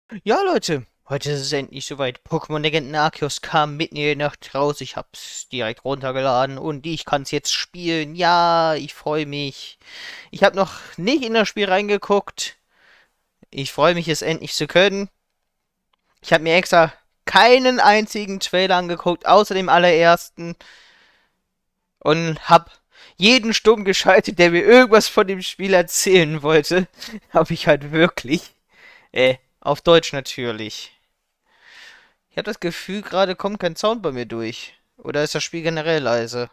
Ja, Leute, heute ist es endlich soweit. Pokémon Legenden Arceus kam mitten in der Nacht raus. Ich hab's direkt runtergeladen und ich kann's jetzt spielen. Ja, ich freue mich. Ich habe noch nicht in das Spiel reingeguckt. Ich freue mich, es endlich zu können. Ich habe mir extra keinen einzigen Trailer angeguckt, außer dem allerersten. Und hab jeden stumm geschaltet, der mir irgendwas von dem Spiel erzählen wollte. Hab ich halt wirklich. Auf Deutsch natürlich. Ich habe das Gefühl, gerade kommt kein Sound bei mir durch. Oder ist das Spiel generell leise?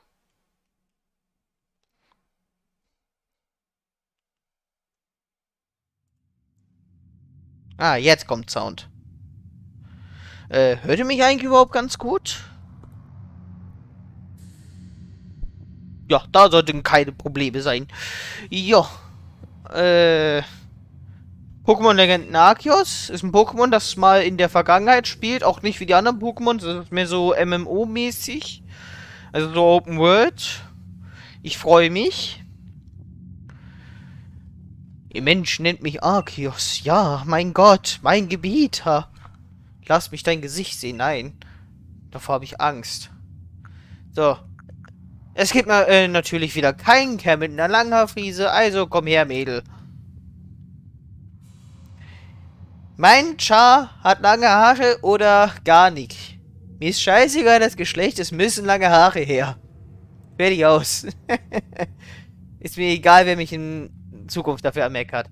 Ah, jetzt kommt Sound. Hört ihr mich eigentlich überhaupt ganz gut? Ja, da sollten keine Probleme sein. Ja, äh, Pokémon Legenden Arceus ist ein Pokémon, das mal in der Vergangenheit spielt. Auch nicht wie die anderen Pokémon. Das ist mehr so MMO-mäßig. Also so Open World. Ich freue mich. Ihr Mensch nennt mich Arceus. Ja, mein Gott, mein Gebieter. Lass mich dein Gesicht sehen. Nein. Davor habe ich Angst. So. Es gibt natürlich wieder keinen Kerl mit einer Langhaarfriese, also komm her, Mädel. Mein Char hat lange Haare oder gar nicht. Mir ist scheißegal das Geschlecht, es müssen lange Haare her. Fertig aus. Ist mir egal, wer mich in Zukunft dafür ermeckert.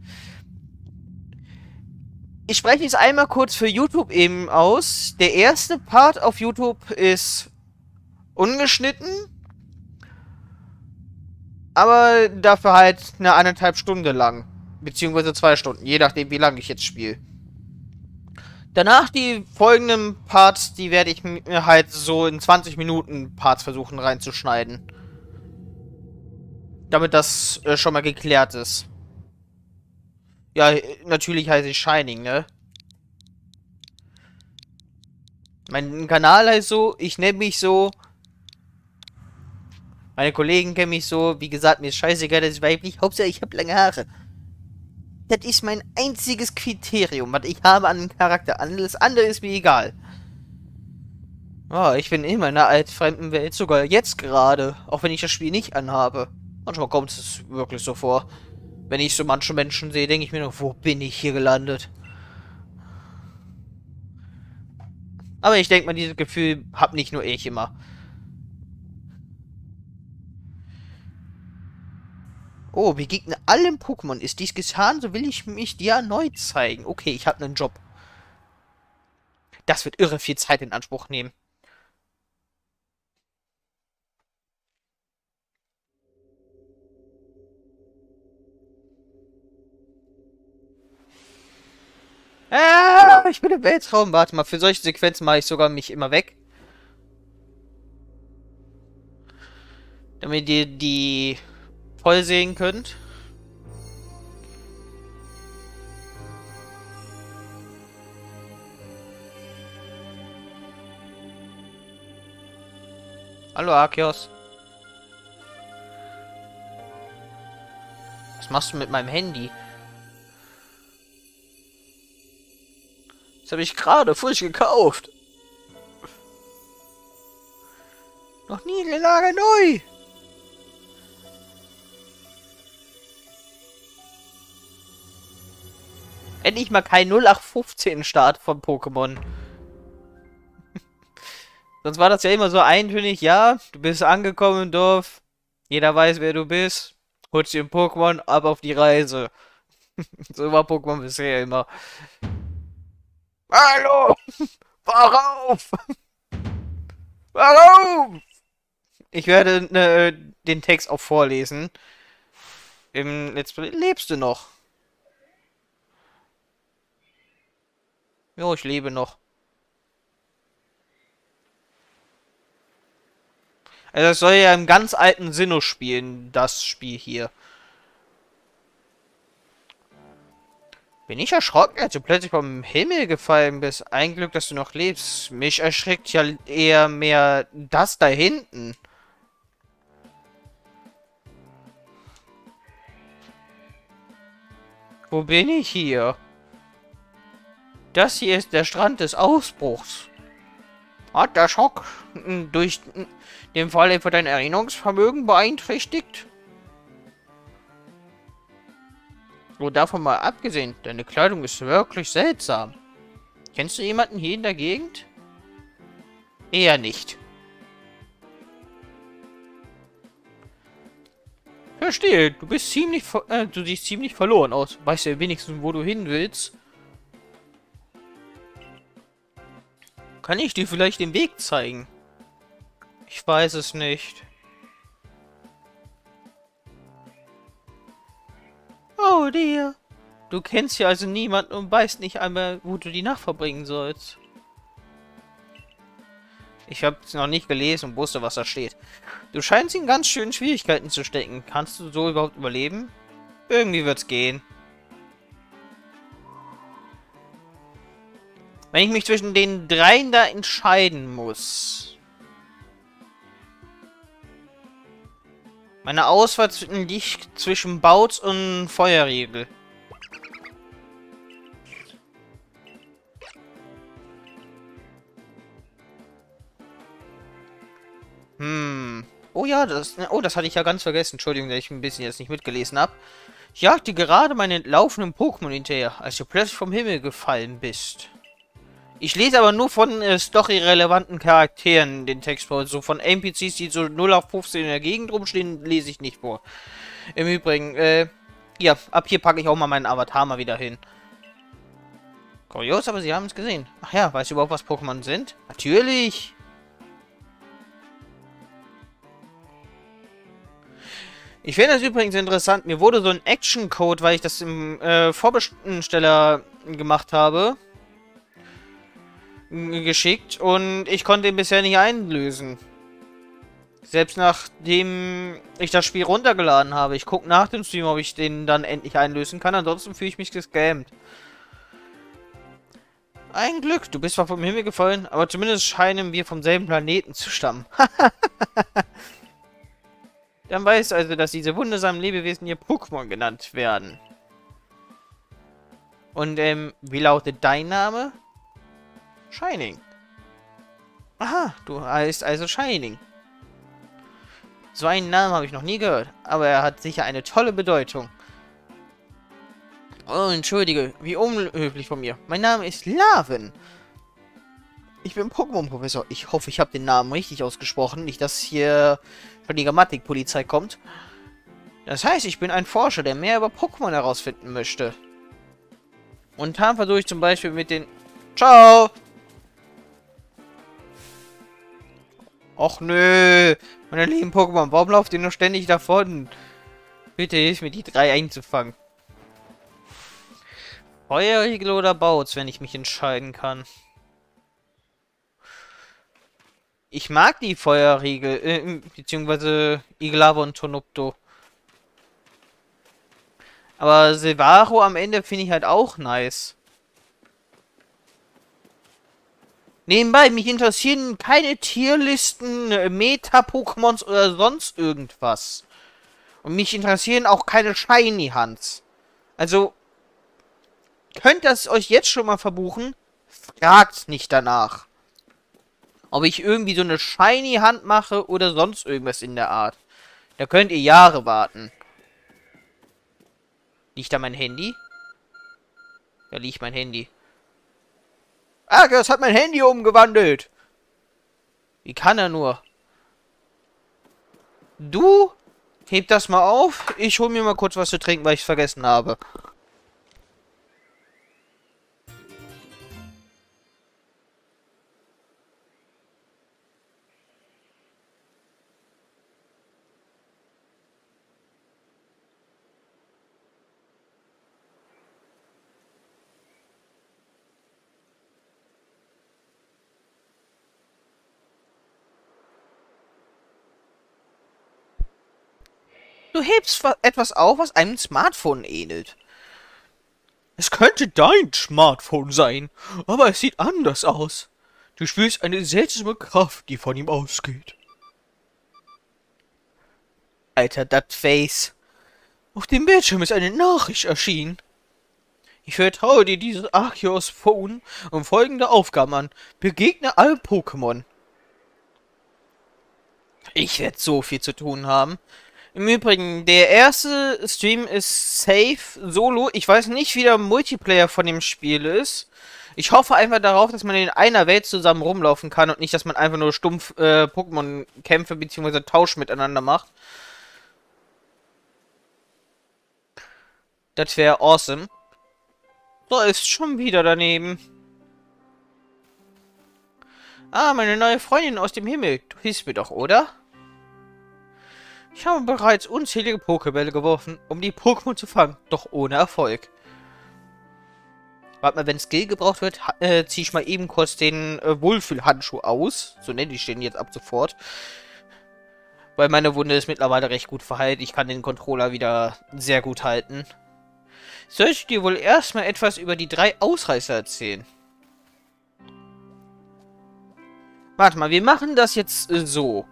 Ich spreche es einmal kurz für YouTube eben aus. Der erste Part auf YouTube ist ungeschnitten, aber dafür halt eine 1,5 Stunde lang. Beziehungsweise 2 Stunden, je nachdem, wie lange ich jetzt spiele. Danach die folgenden Parts, die werde ich mir halt so in 20 Minuten Parts versuchen reinzuschneiden. Damit das schon mal geklärt ist. Ja, natürlich heiße ich Shining, ne? Mein Kanal heißt so, ich nenne mich so, meine Kollegen kennen mich so, wie gesagt, mir ist scheißegal, dass ich weiblich, Hauptsache ich habe lange Haare. Das ist mein einziges Kriterium, was ich habe an dem Charakter. Alles andere ist mir egal. Oh, ich bin in meiner altfremden Welt, sogar jetzt gerade, auch wenn ich das Spiel nicht anhabe. Manchmal kommt es wirklich so vor. Wenn ich so manche Menschen sehe, denke ich mir nur, wo bin ich hier gelandet? Aber ich denke mal, dieses Gefühl hab nicht nur ich immer. Oh, begegne allen Pokémon. Ist dies getan, so will ich mich dir erneut zeigen. Okay, ich habe einen Job. Das wird irre viel Zeit in Anspruch nehmen. Ich bin im Weltraum. Warte mal, für solche Sequenzen mache ich sogar mich immer weg. Damit ihr die voll sehen könnt. Hallo Arceus. Was machst du mit meinem Handy? Das habe ich gerade frisch gekauft. Noch nie in der Lage neu. Endlich mal kein 0815 Start von Pokémon. Sonst war das ja immer so eintönig. Ja, du bist angekommen im Dorf. Jeder weiß, wer du bist. Holst dir ein Pokémon, ab auf die Reise. So war Pokémon bisher immer. Hallo! Warum? Warum? Ich werde den Text auch vorlesen. Im Let's Play. Lebst du noch? Jo, ich lebe noch. Also es soll ja im ganz alten Sinnoh spielen, das Spiel hier. Bin ich erschrocken, als du plötzlich vom Himmel gefallen bist. Ein Glück, dass du noch lebst. Mich erschreckt ja eher mehr das da hinten. Wo bin ich hier? Das hier ist der Strand des Ausbruchs. Hat der Schock durch den Fall etwa dein Erinnerungsvermögen beeinträchtigt? So, davon mal abgesehen, deine Kleidung ist wirklich seltsam. Kennst du jemanden hier in der Gegend? Eher nicht. Verstehe, du bist du siehst ziemlich verloren aus. Weißt du wenigstens, wo du hin willst? Kann ich dir vielleicht den Weg zeigen? Ich weiß es nicht. Oh dear. Du kennst hier also niemanden und weißt nicht einmal, wo du die Nacht verbringen sollst. Ich habe es noch nicht gelesen und wusste, was da steht. Du scheinst in ganz schönen Schwierigkeiten zu stecken. Kannst du so überhaupt überleben? Irgendwie wird's gehen. Wenn ich mich zwischen den dreien da entscheiden muss. Meine Auswahl liegt zwischen Bautz und Feuerriegel. Oh ja, das hatte ich ja ganz vergessen. Entschuldigung, dass ich ein bisschen jetzt nicht mitgelesen habe. Ich jagte gerade meine laufenden Pokémon hinterher, als du plötzlich vom Himmel gefallen bist. Ich lese aber nur von story-relevanten Charakteren den Text vor. So von NPCs, die so 0 auf 15 in der Gegend rumstehen, lese ich nicht vor. Im Übrigen, ja, ab hier packe ich auch mal meinen Avatar mal wieder hin. Kurios, aber sie haben es gesehen. Ach ja, weißt du überhaupt, was Pokémon sind? Natürlich! Ich finde das übrigens interessant. Mir wurde so ein Action-Code, weil ich das im Vorbesteller gemacht habe, geschickt und ich konnte ihn bisher nicht einlösen. Selbst nachdem ich das Spiel runtergeladen habe. Ich gucke nach dem Stream, ob ich den dann endlich einlösen kann. Ansonsten fühle ich mich gescammt. Ein Glück, du bist zwar vom Himmel gefallen, aber zumindest scheinen wir vom selben Planeten zu stammen. Dann weißt du also, dass diese wundersamen Lebewesen hier Pokémon genannt werden. Und, wie lautet dein Name? Shining. Aha, du heißt also Shining. So einen Namen habe ich noch nie gehört, aber er hat sicher eine tolle Bedeutung. Oh, entschuldige, wie unhöflich von mir. Mein Name ist Laven. Ich bin Pokémon-Professor. Ich hoffe, ich habe den Namen richtig ausgesprochen. Nicht, dass hier schon die Grammatikpolizei kommt. Das heißt, ich bin ein Forscher, der mehr über Pokémon herausfinden möchte. Und dann versuche ich zum Beispiel mit den... Ciao! Och nö! Meine lieben Pokémon, warum lauft ihr nur ständig davon? Bitte hilf mir, die 3 einzufangen. Feuerriegel oder Bautz, wenn ich mich entscheiden kann. Ich mag die Feuerriegel, beziehungsweise Iglava und Tonopto. Aber Silvaro am Ende finde ich halt auch nice. Nebenbei, mich interessieren keine Tierlisten, Meta-Pokémons oder sonst irgendwas. Und mich interessieren auch keine Shiny Hunts. Also, könnt ihr es euch jetzt schon mal verbuchen? Fragt nicht danach. Ob ich irgendwie so eine Shiny Hand mache oder sonst irgendwas in der Art. Da könnt ihr Jahre warten. Liegt da mein Handy? Da liegt mein Handy. Arceus hat mein Handy umgewandelt. Wie kann er nur? Du? Heb das mal auf. Ich hol mir mal kurz was zu trinken, weil ich es vergessen habe. Du hebst etwas auf, was einem Smartphone ähnelt. Es könnte dein Smartphone sein, aber es sieht anders aus. Du spürst eine seltsame Kraft, die von ihm ausgeht. Alter, das Face. Auf dem Bildschirm ist eine Nachricht erschienen. Ich vertraue dir dieses Arceus Phone und folgende Aufgaben an. Begegne alle Pokémon. Ich werde so viel zu tun haben. Im Übrigen, der erste Stream ist safe, solo. Ich weiß nicht, wie der Multiplayer von dem Spiel ist. Ich hoffe einfach darauf, dass man in einer Welt zusammen rumlaufen kann und nicht, dass man einfach nur stumpf Pokémon-Kämpfe bzw. Tausch miteinander macht. Das wäre awesome. Da ist schon wieder daneben. Ah, meine neue Freundin aus dem Himmel. Du hilfst mir doch, oder? Ich habe bereits unzählige Pokébälle geworfen, um die Pokémon zu fangen, doch ohne Erfolg. Warte mal, wenn Skill gebraucht wird, ziehe ich mal eben kurz den Wohlfühlhandschuh aus. So nenne ich den jetzt ab sofort. Weil meine Wunde ist mittlerweile recht gut verheilt. Ich kann den Controller wieder sehr gut halten. Soll ich dir wohl erstmal etwas über die 3 Ausreißer erzählen? Warte mal, wir machen das jetzt so.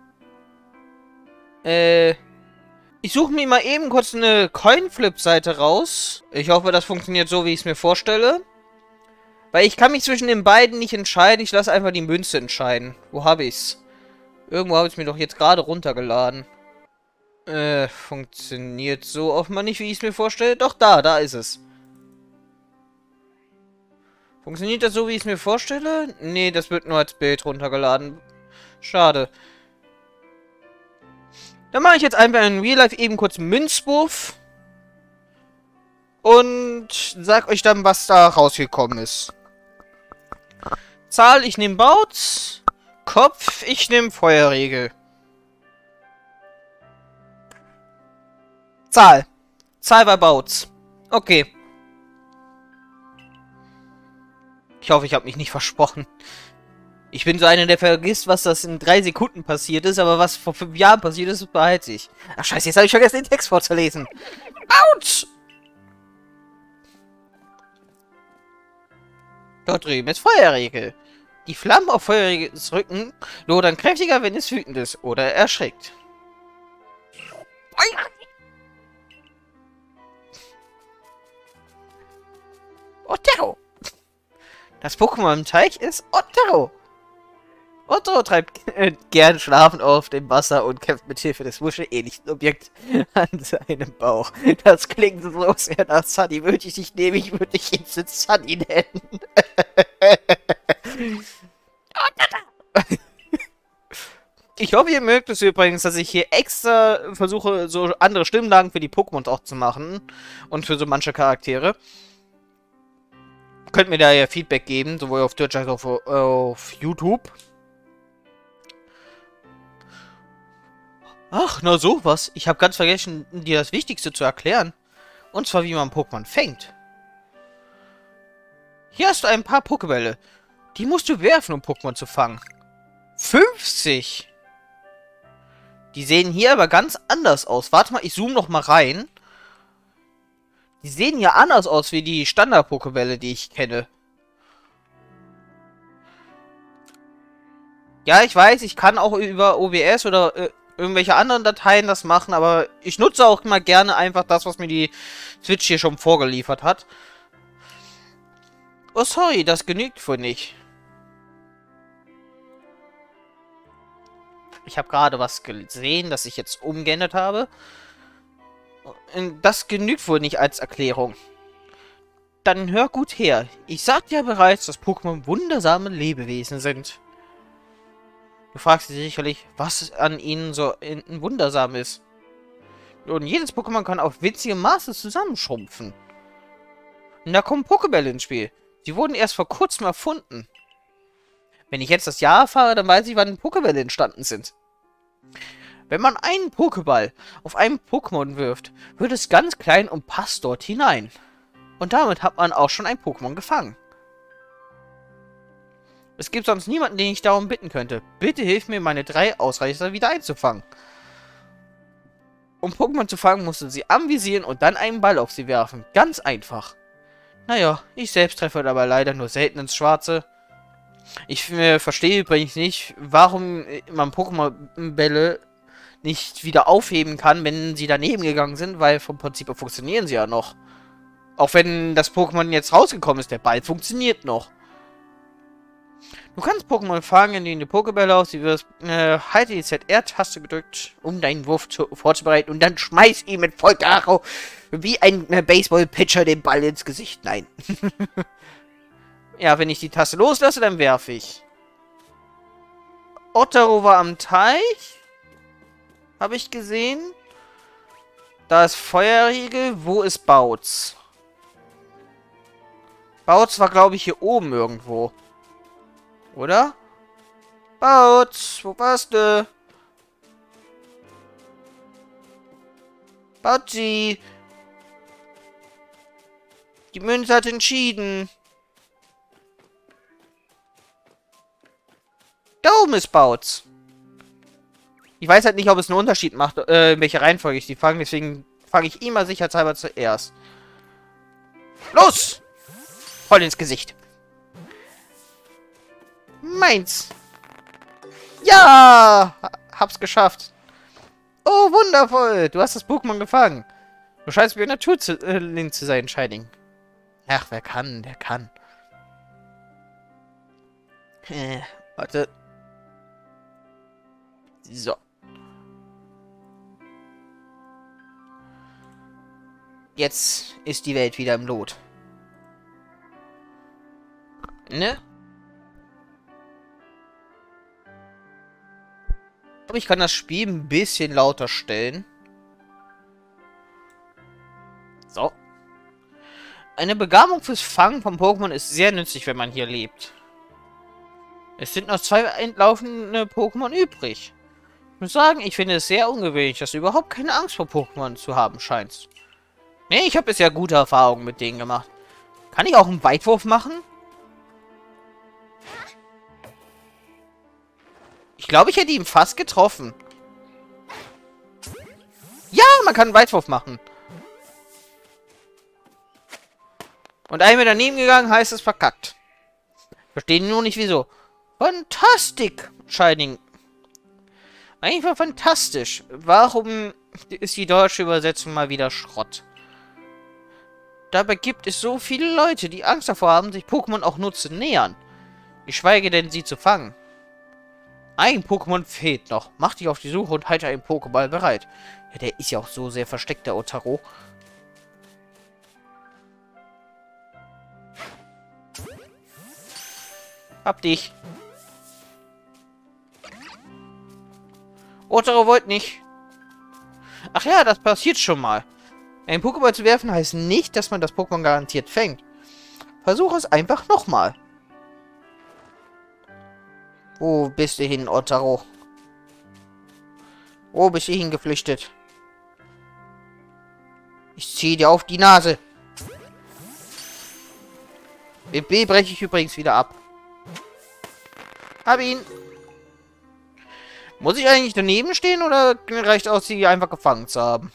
Ich suche mir mal eben kurz eine Coinflip-Seite raus. Ich hoffe, das funktioniert so, wie ich es mir vorstelle. Weil ich kann mich zwischen den beiden nicht entscheiden. Ich lasse einfach die Münze entscheiden. Wo habe ich's? Irgendwo habe ich es mir doch jetzt gerade runtergeladen. Funktioniert so offenbar nicht, wie ich es mir vorstelle. Doch, da ist es. Funktioniert das so, wie ich es mir vorstelle? Nee, das wird nur als Bild runtergeladen. Schade. Dann mache ich jetzt einfach in Real Life eben kurz einen Münzwurf. Und sag euch dann, was da rausgekommen ist. Zahl, ich nehme Bautz. Kopf, ich nehme Feuerregel. Zahl. Zahl war Bautz. Okay. Ich hoffe, ich habe mich nicht versprochen. Ich bin so einer, der vergisst, was das in 3 Sekunden passiert ist, aber was vor 5 Jahren passiert ist, behalte ich. Ach scheiße, jetzt habe ich vergessen, den Text vorzulesen. Autsch! Dort drüben ist Feuerregel. Die Flammen auf Feuerregels Rücken lodern kräftiger, wenn es wütend ist oder erschreckt. Otero! Das Pokémon im Teich ist Otero. Otero treibt gern schlafend auf dem Wasser und kämpft mit Hilfe des Muschelähnlichen Objekts an seinem Bauch. Das klingt so sehr nach Sunny. Würde ich dich nehmen, ich würde dich jetzt Sunny nennen. Ich hoffe, ihr mögt es übrigens, dass ich hier extra versuche, so andere Stimmlagen für die Pokémon auch zu machen. Und für so manche Charaktere. Könnt mir da ja Feedback geben, sowohl auf Twitch als auch auf YouTube. Ach, na sowas. Ich habe ganz vergessen, dir das Wichtigste zu erklären. Und zwar, wie man Pokémon fängt. Hier hast du ein paar Pokébälle. Die musst du werfen, um Pokémon zu fangen. 50! Die sehen hier aber ganz anders aus. Warte mal, ich zoome noch mal rein. Die sehen ja anders aus wie die Standard-Pokébälle, die ich kenne. Ja, ich weiß, ich kann auch über OBS oder irgendwelche anderen Dateien das machen, aber ich nutze auch immer gerne einfach das, was mir die Switch hier schon vorgeliefert hat. Oh, sorry, das genügt wohl nicht. Ich habe gerade was gesehen, das ich jetzt umgeändert habe. Das genügt wohl nicht als Erklärung. Dann hör gut her. Ich sagte ja bereits, dass Pokémon wundersame Lebewesen sind. Du fragst dich sicherlich, was an ihnen so wundersam ist. Und jedes Pokémon kann auf winzige Maße zusammenschrumpfen. Und da kommen Pokébälle ins Spiel. Sie wurden erst vor kurzem erfunden. Wenn ich jetzt das Jahr erfahre, dann weiß ich, wann Pokébälle entstanden sind. Wenn man einen Pokéball auf einem Pokémon wirft, wird es ganz klein und passt dort hinein. Und damit hat man auch schon ein Pokémon gefangen. Es gibt sonst niemanden, den ich darum bitten könnte. Bitte hilf mir, meine 3 Ausreißer wieder einzufangen. Um Pokémon zu fangen, musst du sie anvisieren und dann einen Ball auf sie werfen. Ganz einfach. Naja, ich selbst treffe dabei leider nur selten ins Schwarze. Ich verstehe übrigens nicht, warum man Pokémon-Bälle nicht wieder aufheben kann, wenn sie daneben gegangen sind, weil vom Prinzip her funktionieren sie ja noch. Auch wenn das Pokémon jetzt rausgekommen ist, der Ball funktioniert noch. Du kannst Pokémon fangen, indem du Pokébälle aus, halte die ZR-Taste gedrückt, um deinen Wurf vorzubereiten und dann schmeiß ihm mit Vollkaro wie ein Baseball-Pitcher den Ball ins Gesicht. Nein. Ja, wenn ich die Taste loslasse, dann werfe ich. Ottero war am Teich. Habe ich gesehen. Da ist Feuerriegel. Wo ist Bautz? Bautz war, glaube ich, hier oben irgendwo. Oder? Bautz, wo warst du? Bautzi. Die Münze hat entschieden. Da oben ist Bautz. Ich weiß halt nicht, ob es einen Unterschied macht, in welcher Reihenfolge ich die fange. Deswegen fange ich immer sicherheitshalber zuerst. Los! Voll ins Gesicht. Meins. Ja! Hab's geschafft. Oh, wundervoll. Du hast das Pokémon gefangen. Du scheinst wie ein Naturling zu sein, Shining. Ach, wer kann, der kann. Warte. So. Jetzt ist die Welt wieder im Lot. Ne? Aber ich kann das Spiel ein bisschen lauter stellen. So. Eine Begabung fürs Fangen von Pokémon ist sehr nützlich, wenn man hier lebt. Es sind noch 2 entlaufende Pokémon übrig. Ich muss sagen, ich finde es sehr ungewöhnlich, dass du überhaupt keine Angst vor Pokémon zu haben scheinst. Nee, ich habe bisher gute Erfahrungen mit denen gemacht. Kann ich auch einen Weitwurf machen? Ich glaube, ich hätte ihn fast getroffen. Ja, man kann einen Weitwurf machen. Und einmal daneben gegangen, heißt es verkackt. Verstehe nur nicht, wieso. Fantastik, Shining. Eigentlich war fantastisch. Warum ist die deutsche Übersetzung mal wieder Schrott? Dabei gibt es so viele Leute, die Angst davor haben, sich Pokémon auch nur zu nähern. Geschweige denn, sie zu fangen. Ein Pokémon fehlt noch. Mach dich auf die Suche und halte einen Pokéball bereit. Ja, der ist ja auch so sehr versteckt, der Ottero. Hab dich. Ottero wollte nicht. Ach ja, das passiert schon mal. Einen Pokéball zu werfen heißt nicht, dass man das Pokémon garantiert fängt. Versuch es einfach nochmal. Wo bist du hin, Ottero? Wo bist du hingeflüchtet? Ich ziehe dir auf die Nase. B breche ich übrigens wieder ab. Hab ihn. Muss ich eigentlich daneben stehen oder reicht aus, sie einfach gefangen zu haben?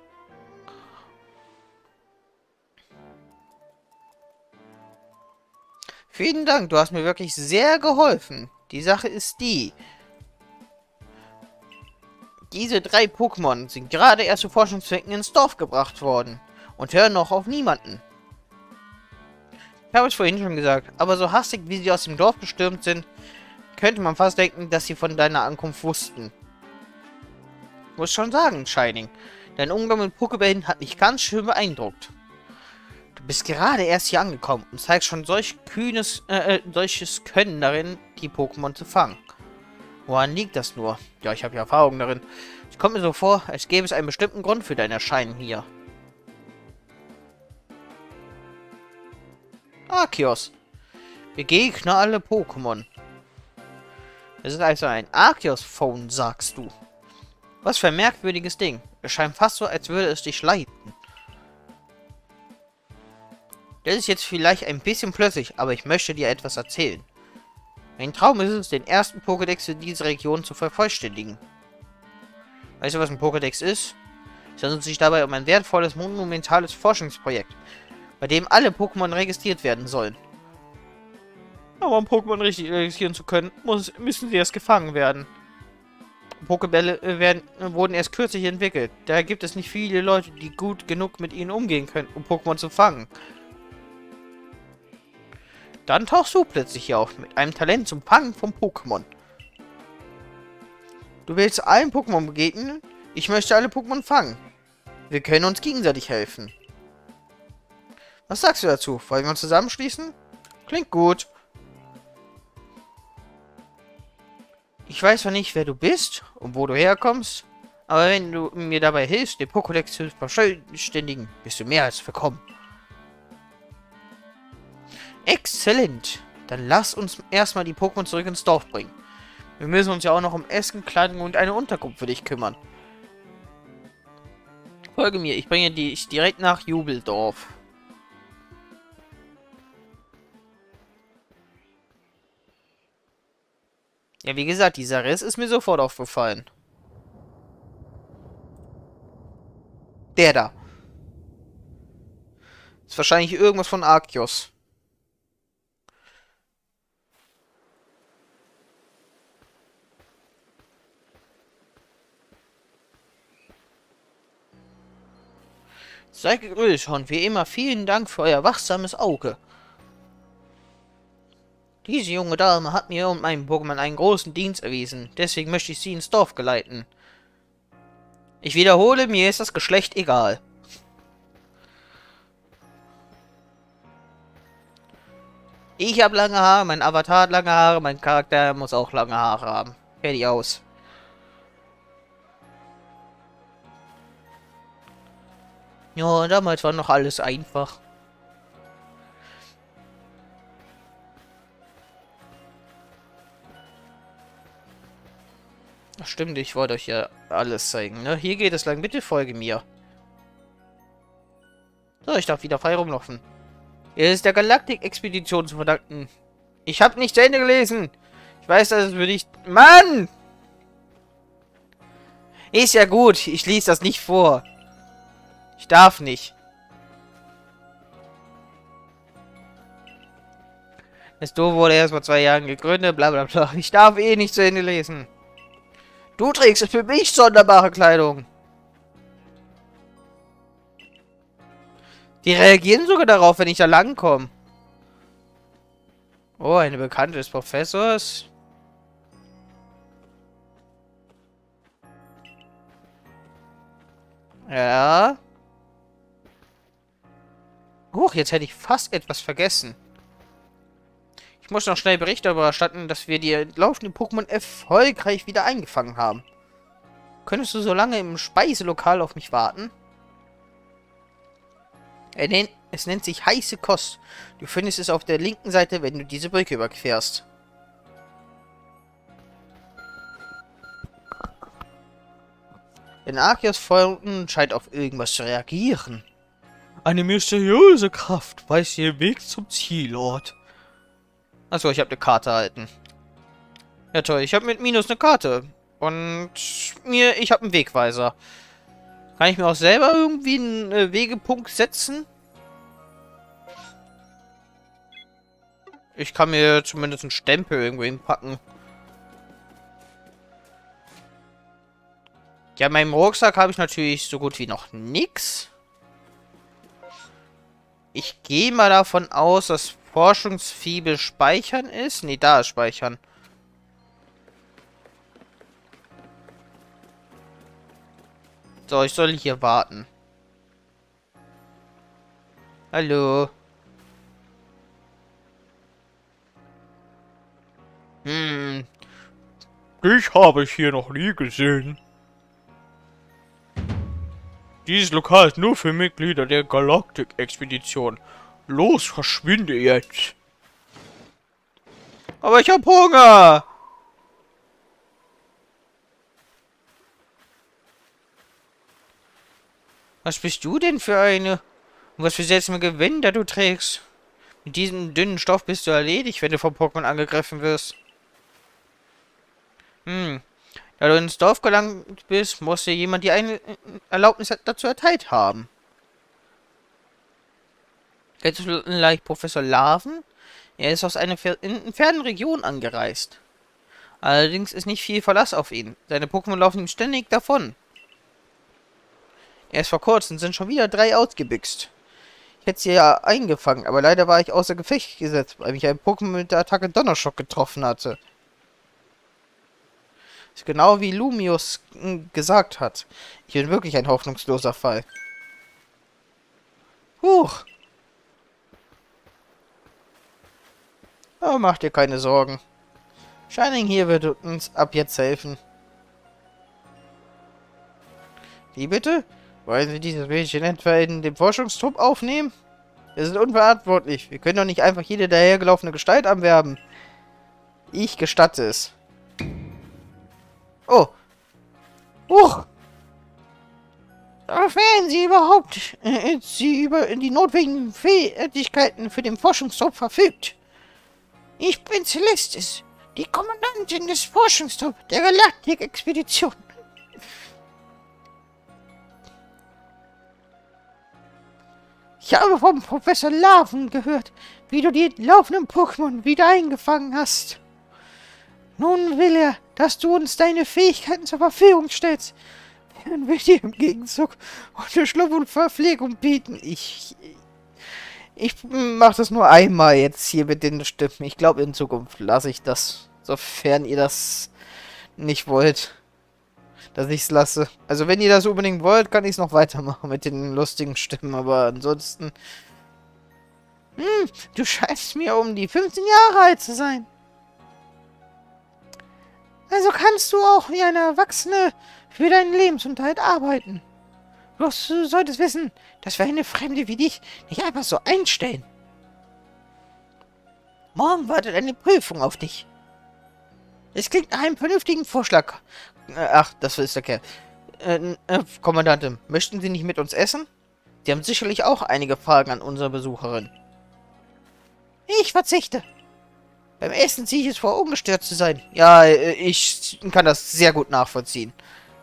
Vielen Dank, du hast mir wirklich sehr geholfen. Die Sache ist die. Diese 3 Pokémon sind gerade erst zu Forschungszwecken ins Dorf gebracht worden und hören noch auf niemanden. Ich habe es vorhin schon gesagt, aber so hastig wie sie aus dem Dorf gestürmt sind, könnte man fast denken, dass sie von deiner Ankunft wussten. Ich muss schon sagen, Shining, dein Umgang mit Pokébällen hat mich ganz schön beeindruckt. Du bist gerade erst hier angekommen und zeigst schon solches Können darin, die Pokémon zu fangen. Woran liegt das nur? Ja, ich habe ja Erfahrung darin. Es kommt mir so vor, als gäbe es einen bestimmten Grund für dein Erscheinen hier. Arceus. Begegne alle Pokémon. Es ist also ein Arceus-Phone, sagst du. Was für ein merkwürdiges Ding. Es scheint fast so, als würde es dich leiten. Das ist jetzt vielleicht ein bisschen plötzlich, aber ich möchte dir etwas erzählen. Mein Traum ist es, den ersten Pokédex für diese Region zu vervollständigen. Weißt du, was ein Pokédex ist? Es handelt sich dabei um ein wertvolles, monumentales Forschungsprojekt, bei dem alle Pokémon registriert werden sollen. Aber um Pokémon richtig registrieren zu können, müssen sie erst gefangen werden. Pokebälle wurden erst kürzlich entwickelt. Daher gibt es nicht viele Leute, die gut genug mit ihnen umgehen können, um Pokémon zu fangen. Dann tauchst du plötzlich hier auf, mit einem Talent zum Fangen von Pokémon. Du willst allen Pokémon begegnen? Ich möchte alle Pokémon fangen. Wir können uns gegenseitig helfen. Was sagst du dazu? Wollen wir uns zusammenschließen? Klingt gut. Ich weiß zwar nicht, wer du bist und wo du herkommst, aber wenn du mir dabei hilfst, den Pokédex zu vervollständigen, bist du mehr als willkommen. Exzellent! Dann lass uns erstmal die Pokémon zurück ins Dorf bringen. Wir müssen uns ja auch noch um Essen, Kleidung und eine Unterkunft für dich kümmern. Folge mir, ich bringe dich direkt nach Jubeldorf. Ja, wie gesagt, dieser Riss ist mir sofort aufgefallen. Der da. Ist wahrscheinlich irgendwas von Arceus. Seid gegrüßt und wie immer vielen Dank für euer wachsames Auge. Diese junge Dame hat mir und meinem Pokémon einen großen Dienst erwiesen, deswegen möchte ich sie ins Dorf geleiten. Ich wiederhole, mir ist das Geschlecht egal. Ich habe lange Haare, mein Avatar hat lange Haare, mein Charakter muss auch lange Haare haben. Fertig aus. Ja, damals war noch alles einfach. Ach, stimmt, ich wollte euch ja alles zeigen, ne? Hier geht es lang, bitte folge mir. So, ich darf wieder frei rumlaufen. Hier ist der Galaktik-Expedition zu verdanken. Ich habe nicht zu Ende gelesen. Ich weiß, dass es für dich... Mann! Ist ja gut, ich lese das nicht vor. Ich darf nicht. Das Dorf wurde erst vor 2 Jahren gegründet, bla bla bla. Ich darf eh nicht zu Ende lesen. Du trägst für mich sonderbare Kleidung. Die reagieren sogar darauf, wenn ich da langkomme. Oh, eine Bekannte des Professors. Ja. Huch, jetzt hätte ich fast etwas vergessen. Ich muss noch schnell Bericht darüber erstatten, dass wir die laufenden Pokémon erfolgreich wieder eingefangen haben. Könntest du so lange im Speiselokal auf mich warten? Es nennt sich heiße Kost. Du findest es auf der linken Seite, wenn du diese Brücke überquerst. In Arceus Folgen scheint auf irgendwas zu reagieren. Eine mysteriöse Kraft weist den Weg zum Zielort. Achso, ich habe eine Karte erhalten. Ja toll, ich habe mit Minus eine Karte. Und ich habe einen Wegweiser. Kann ich mir auch selber irgendwie einen Wegepunkt setzen? Ich kann mir zumindest einen Stempel irgendwo hinpacken. Ja, in meinem Rucksack habe ich natürlich so gut wie noch nichts. Ich gehe mal davon aus, dass Forschungsfibel speichern ist. Nee, da ist speichern. So, ich soll hier warten. Hallo. Dich habe ich hier noch nie gesehen. Dieses Lokal ist nur für Mitglieder der Galaktik-Expedition. Los, verschwinde jetzt. Aber ich hab Hunger. Was bist du denn für eine? Und was für seltsame Gewänder du trägst? Mit diesem dünnen Stoff bist du erledigt, wenn du vom Pokémon angegriffen wirst. Da du ins Dorf gelangt bist, muss dir jemand die eine Erlaubnis dazu erteilt haben. Kennst du vielleicht Professor Larven? Er ist aus einer entfernten Region angereist. Allerdings ist nicht viel Verlass auf ihn. Seine Pokémon laufen ihm ständig davon. Erst vor kurzem sind schon wieder 3 ausgebüxt. Ich hätte sie ja eingefangen, aber leider war ich außer Gefecht gesetzt, weil mich ein Pokémon mit der Attacke Donnerschock getroffen hatte. Ist genau wie Lumius gesagt hat. Ich bin wirklich ein hoffnungsloser Fall. Huch. Aber mach dir keine Sorgen. Shining hier wird uns ab jetzt helfen. Wie bitte? Wollen Sie dieses Mädchen etwa in den Forschungstrupp aufnehmen? Wir sind unverantwortlich. Wir können doch nicht einfach jede dahergelaufene Gestalt anwerben. Ich gestatte es. Oh. Huch. Sofern Sie überhaupt über die notwendigen Fähigkeiten für den Forschungstrupp verfügt. Ich bin Celestis, die Kommandantin des Forschungstrupps der Galaktik-Expedition. Ich habe vom Professor Larven gehört, wie du die laufenden Pokémon wieder eingefangen hast. Nun will er, dass du uns deine Fähigkeiten zur Verfügung stellst. Während wir dir im Gegenzug Unterschlupf und Verpflegung bieten. Ich mache das nur einmal jetzt hier mit den Stimmen. Ich glaube, in Zukunft lasse ich das, sofern ihr das nicht wollt, dass ich es lasse. Also wenn ihr das unbedingt wollt, kann ich es noch weitermachen mit den lustigen Stimmen, aber ansonsten... du scheinst mir um die 15 Jahre alt zu sein. Also kannst du auch wie eine Erwachsene für deinen Lebensunterhalt arbeiten. Bloß du solltest wissen, dass wir eine Fremde wie dich nicht einfach so einstellen. Morgen wartet eine Prüfung auf dich. Es klingt nach einem vernünftigen Vorschlag. Ach, das ist der Kerl. Kommandantin, möchten Sie nicht mit uns essen? Sie haben sicherlich auch einige Fragen an unsere Besucherin. Ich verzichte. Beim Essen ziehe ich es vor, ungestört zu sein. Ja, ich kann das sehr gut nachvollziehen.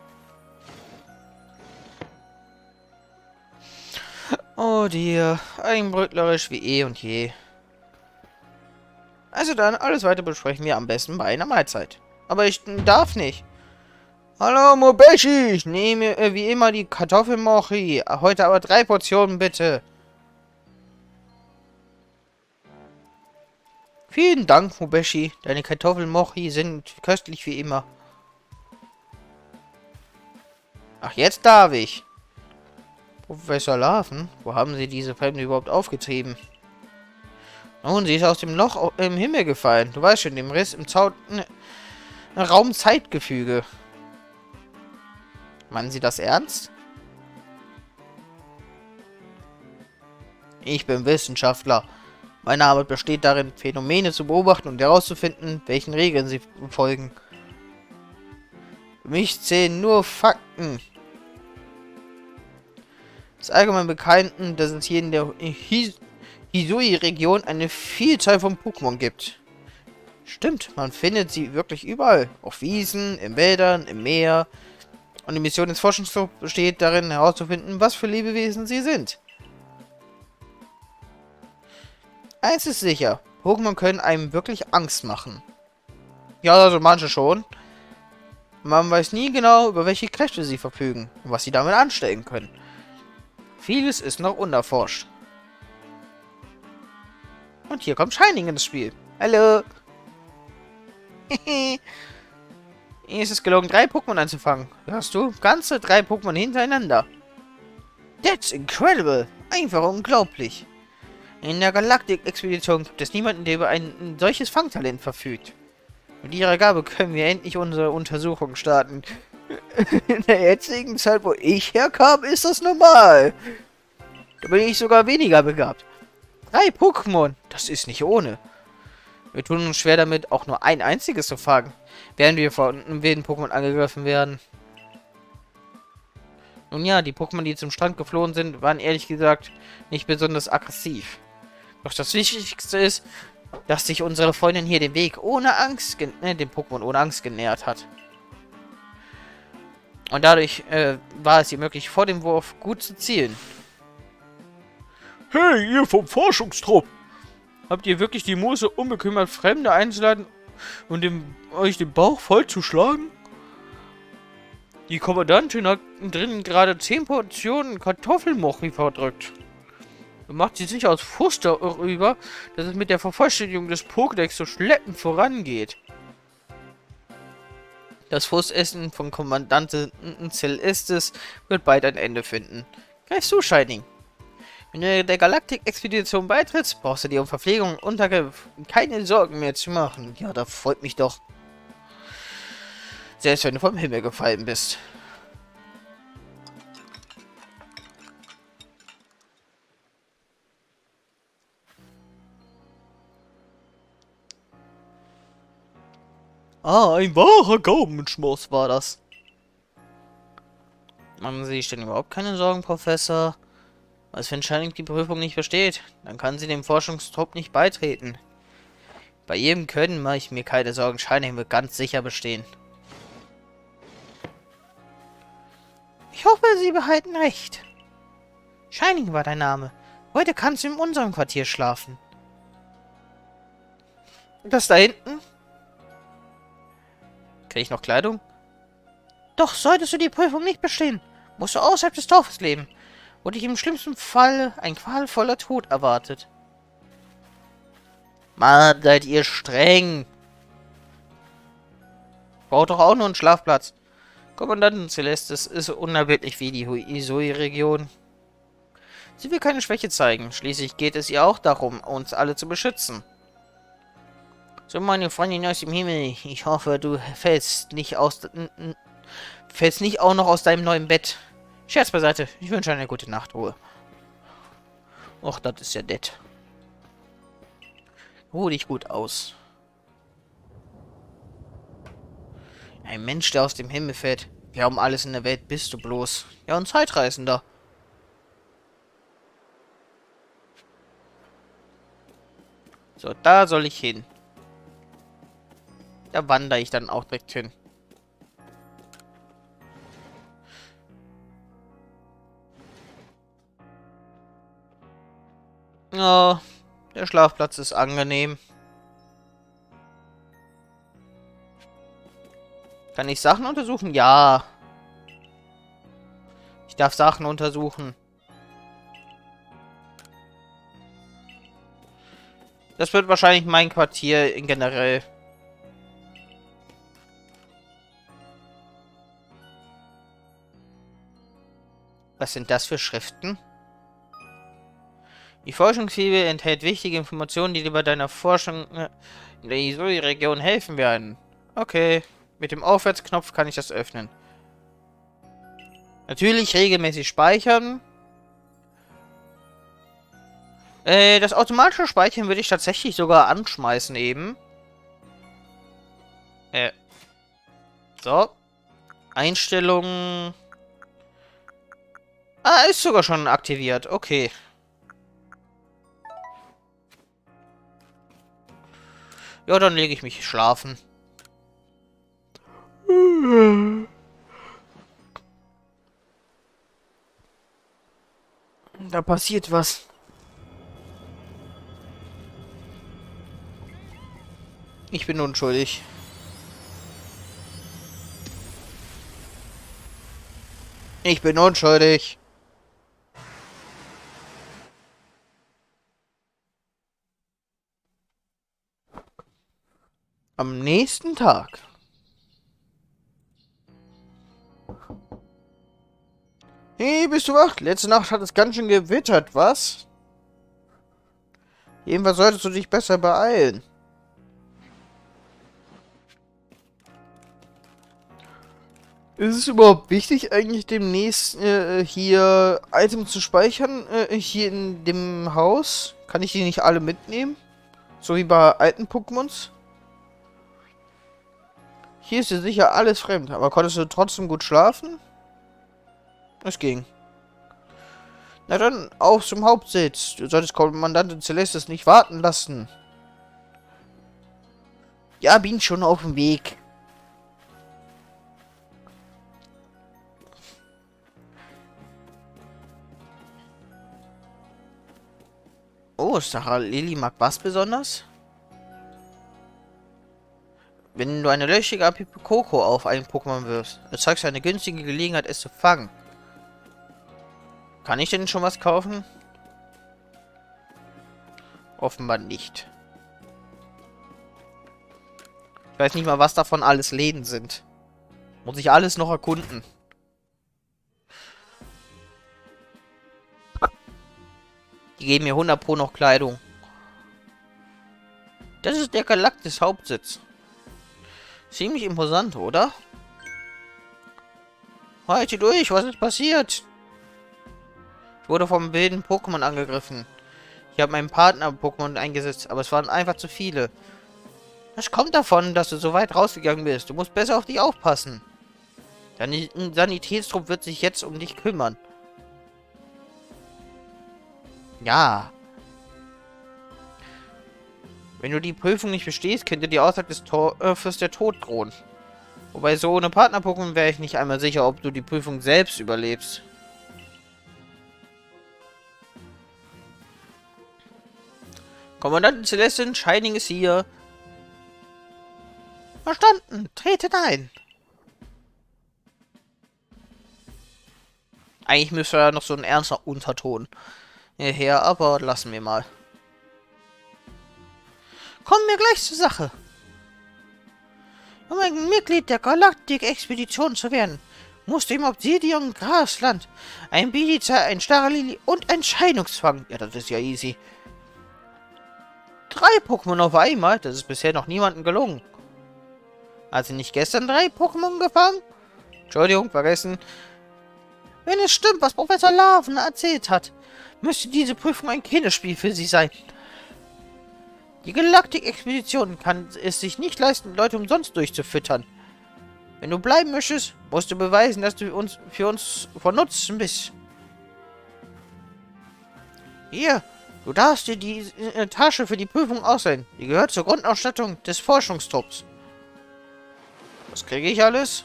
Oh dir, eigenbrötlerisch wie eh und je. Also dann, alles weiter besprechen wir am besten bei einer Mahlzeit. Aber ich darf nicht. Hallo Mobeshi, ich nehme wie immer die Kartoffelmochi. Heute aber 3 Portionen bitte. Vielen Dank, Mobeshi. Deine Kartoffelmochi sind köstlich wie immer. Ach, jetzt darf ich. Professor Larven, wo haben Sie diese Fremde überhaupt aufgetrieben? Nun, sie ist aus dem Loch im Himmel gefallen. Du weißt schon, dem Riss im Raum-Zeitgefüge. Meinen Sie das ernst? Ich bin Wissenschaftler. Meine Arbeit besteht darin, Phänomene zu beobachten und herauszufinden, welchen Regeln sie folgen. Für mich zählen nur Fakten. Es ist allgemein bekannt, dass es hier in der Hisui-Region eine Vielzahl von Pokémon gibt. Stimmt, man findet sie wirklich überall. Auf Wiesen, in Wäldern, im Meer. Und die Mission des Forschungstrupps besteht darin, herauszufinden, was für Lebewesen sie sind. Eins ist sicher, Pokémon können einem wirklich Angst machen. Ja, also manche schon. Man weiß nie genau, über welche Kräfte sie verfügen und was sie damit anstellen können. Vieles ist noch unerforscht. Und hier kommt Shining ins Spiel. Hallo. Ihnen ist es gelungen, 3 Pokémon einzufangen. Hörst du? Ganze 3 Pokémon hintereinander. That's incredible. Einfach unglaublich. In der Galaktik-Expedition gibt es niemanden, der über ein solches Fangtalent verfügt. Mit ihrer Gabe können wir endlich unsere Untersuchung starten. In der jetzigen Zeit, wo ich herkam, ist das normal. Da bin ich sogar weniger begabt. 3 Pokémon, das ist nicht ohne. Wir tun uns schwer damit, auch nur ein einziges zu fangen, während wir von einem wilden Pokémon angegriffen werden. Nun ja, die Pokémon, die zum Strand geflohen sind, waren ehrlich gesagt nicht besonders aggressiv. Doch das Wichtigste ist, dass sich unsere Freundin hier den Weg ohne Angst, dem Pokémon ohne Angst genähert hat. Und dadurch war es ihr möglich, vor dem Wurf gut zu zielen. Hey, ihr vom Forschungstrupp! Habt ihr wirklich die Muße, unbekümmert Fremde einzuladen, und euch den Bauch vollzuschlagen? Die Kommandantin hat drinnen gerade 10 Portionen Kartoffelmochi verdrückt. Und macht sie sich aus Frust darüber, dass es mit der Vervollständigung des Pokédex so schleppend vorangeht. Das Frustessen von Kommandantin Celestis wird bald ein Ende finden. Greif zu, Shining. Wenn du der Galaktik-Expedition beitrittst, brauchst du dir um Verpflegung und Unterkunft keine Sorgen mehr zu machen. Ja, das freut mich doch. Selbst wenn du vom Himmel gefallen bist. Ah, ein wahrer Gaumenschmaus war das. Machen Sie sich denn überhaupt keine Sorgen, Professor? Was, wenn Shining die Prüfung nicht besteht? Dann kann sie dem Forschungstrupp nicht beitreten. Bei jedem Können mache ich mir keine Sorgen. Shining wird ganz sicher bestehen. Ich hoffe, Sie behalten recht. Shining war dein Name. Heute kannst du in unserem Quartier schlafen. Das da hinten? Kriege ich noch Kleidung? Doch, solltest du die Prüfung nicht bestehen, musst du außerhalb des Dorfes leben, wo dich im schlimmsten Fall ein qualvoller Tod erwartet. Mann, seid ihr streng. Braucht doch auch nur einen Schlafplatz. Kommandantin Celestis ist unerbittlich wie die Hisui-Region. Sie will keine Schwäche zeigen. Schließlich geht es ihr auch darum, uns alle zu beschützen. So, meine Freundin aus dem Himmel. Ich hoffe, du fällst nicht auch noch aus deinem neuen Bett. Scherz beiseite. Ich wünsche eine gute Nachtruhe. Och, das ist ja nett. Ruh dich gut aus. Ein Mensch, der aus dem Himmel fällt. Ja, um alles in der Welt bist du bloß. Ja, ein Zeitreisender. So, da soll ich hin. Da wandere ich dann auch direkt hin. Oh, der Schlafplatz ist angenehm. Kann ich Sachen untersuchen? Ja. Ich darf Sachen untersuchen. Das wird wahrscheinlich mein Quartier in generell. Was sind das für Schriften? Die Forschungsfibel enthält wichtige Informationen, die dir bei deiner Forschung in der Hisui-Region helfen werden. Okay. Mit dem Aufwärtsknopf kann ich das öffnen. Natürlich regelmäßig speichern. Das automatische Speichern würde ich tatsächlich sogar anschmeißen eben. So. Einstellungen. Ah, ist sogar schon aktiviert. Okay. Ja, dann lege ich mich schlafen. Da passiert was. Ich bin unschuldig. Ich bin unschuldig. Am nächsten Tag. Hey, bist du wach? Letzte Nacht hat es ganz schön gewittert, was? Jedenfalls solltest du dich besser beeilen. Ist es überhaupt wichtig, eigentlich demnächst hier Items zu speichern? Hier in dem Haus? Kann ich die nicht alle mitnehmen? So wie bei alten Pokémons? Hier ist dir sicher alles fremd, aber konntest du trotzdem gut schlafen? Es ging. Na dann, auf zum Hauptsitz. Du solltest Kommandantin Celestis nicht warten lassen. Ja, bin schon auf dem Weg. Oh, Sarah Lily mag was besonders? Wenn du eine löchige Apipokoko auf einen Pokémon wirfst, erzeugst du eine günstige Gelegenheit, es zu fangen. Kann ich denn schon was kaufen? Offenbar nicht. Ich weiß nicht mal, was davon alles Läden sind. Muss ich alles noch erkunden. Die geben mir 100 Pro noch Kleidung. Das ist der Galaktis Hauptsitz. Ziemlich imposant, oder? Halte durch, was ist passiert? Ich wurde vom wilden Pokémon angegriffen. Ich habe meinen Partner-Pokémon eingesetzt, aber es waren einfach zu viele. Das kommt davon, dass du so weit rausgegangen bist. Du musst besser auf dich aufpassen. Dein Sanitätstrupp wird sich jetzt um dich kümmern. Ja. Wenn du die Prüfung nicht bestehst, könnte die Aussage des Teufels der Tod drohen. Wobei so ohne Partner-Pokémon wäre ich nicht einmal sicher, ob du die Prüfung selbst überlebst. Kommandantin Celestin, Shining ist hier. Verstanden. Tretet ein. Eigentlich müsste da noch so ein ernster Unterton her, aber lassen wir mal. Kommen wir gleich zur Sache. Um ein Mitglied der Galaktik-Expedition zu werden, musst du im Obsidian-Grasland ein Bidiza, ein Starlili und ein Scheinungsfang. Ja, das ist ja easy. 3 Pokémon auf einmal? Das ist bisher noch niemandem gelungen. Hat sie nicht gestern 3 Pokémon gefangen? Entschuldigung, vergessen. Wenn es stimmt, was Professor Larven erzählt hat, müsste diese Prüfung ein Kinderspiel für sie sein. Die Galaktik-Expedition kann es sich nicht leisten, Leute umsonst durchzufüttern. Wenn du bleiben möchtest, musst du beweisen, dass du für uns von Nutzen bist. Hier, du darfst dir die Tasche für die Prüfung ausleihen. Die gehört zur Grundausstattung des Forschungstrupps. Was kriege ich alles?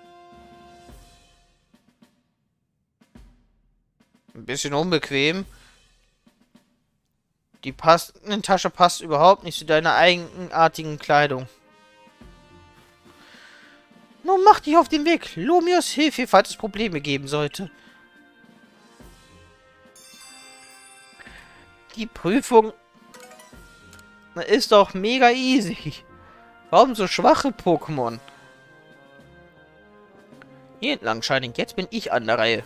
Ein bisschen unbequem. Die Tasche passt überhaupt nicht zu deiner eigenartigen Kleidung. Nun mach dich auf den Weg. Lumios Hilfe, falls es Probleme geben sollte. Die Prüfung ist doch mega easy. Warum so schwache Pokémon? Hier entlang, Shining. Jetzt bin ich an der Reihe.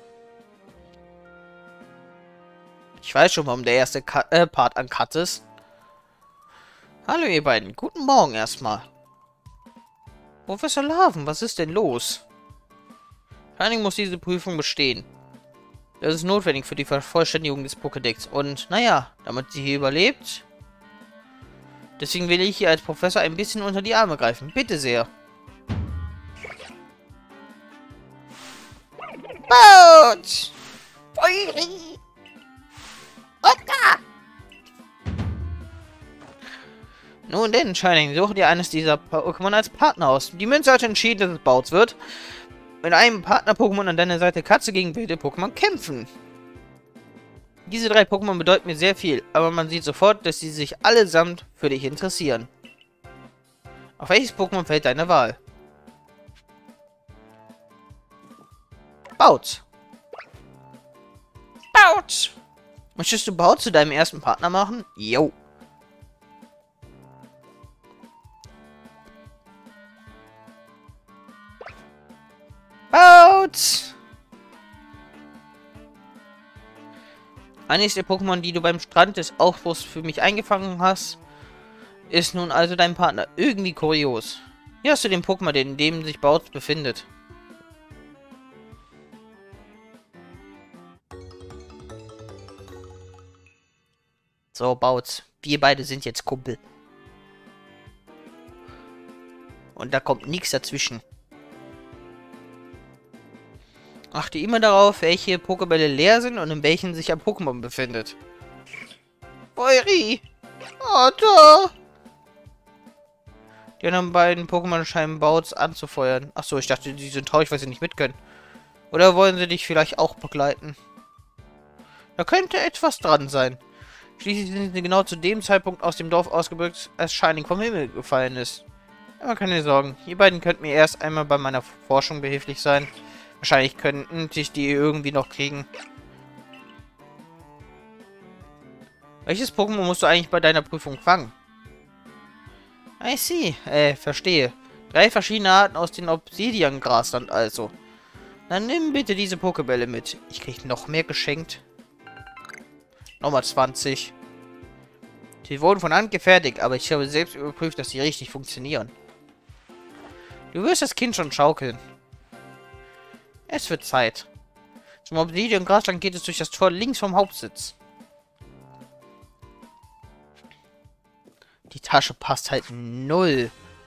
Ich weiß schon, warum der erste Part an Cut ist. Hallo ihr beiden. Guten Morgen erstmal. Professor Larven, was ist denn los? Shining muss diese Prüfung bestehen. Das ist notwendig für die Vervollständigung des Pokédex. Und, naja, damit sie hier überlebt. Deswegen will ich hier als Professor ein bisschen unter die Arme greifen. Bitte sehr. Boot! Nun denn, Shining, suche dir eines dieser Pokémon als Partner aus. Die Münze hat entschieden, dass es Bouts wird. Mit einem Partner-Pokémon an deiner Seite Katze gegen wilde Pokémon kämpfen. Diese 3 Pokémon bedeuten mir sehr viel, aber man sieht sofort, dass sie sich allesamt für dich interessieren. Auf welches Pokémon fällt deine Wahl? Bouts. Bouts! Möchtest du Bouts zu deinem ersten Partner machen? Jo. Bouts! Eines der Pokémon, die du beim Strand des Aufbruchs für mich eingefangen hast, ist nun also dein Partner. Irgendwie kurios. Hier hast du den Pokémon, in dem sich Bouts befindet. So, Bouts. Wir beide sind jetzt Kumpel. Und da kommt nichts dazwischen. Achte immer darauf, welche Pokébälle leer sind und in welchen sich ein Pokémon befindet. Feury! Otto! Die anderen beiden Pokémon scheinen Bouts anzufeuern. Achso, ich dachte, die sind traurig, weil sie nicht mit können. Oder wollen sie dich vielleicht auch begleiten? Da könnte etwas dran sein. Schließlich sind sie genau zu dem Zeitpunkt aus dem Dorf ausgebürgt, als Shining vom Himmel gefallen ist. Aber keine Sorgen. Ihr beiden könnt mir erst einmal bei meiner Forschung behilflich sein. Wahrscheinlich könnten sich die irgendwie noch kriegen. Welches Pokémon musst du eigentlich bei deiner Prüfung fangen? I see. Verstehe. 3 verschiedene Arten aus dem Obsidian-Grasland also. Dann nimm bitte diese Pokébälle mit. Ich krieg noch mehr geschenkt. Nochmal 20. Sie wurden von Hand gefertigt, aber ich habe selbst überprüft, dass sie richtig funktionieren. Du wirst das Kind schon schaukeln. Es wird Zeit. Zum Obsidian-Grasland geht es durch das Tor links vom Hauptsitz. Die Tasche passt halt null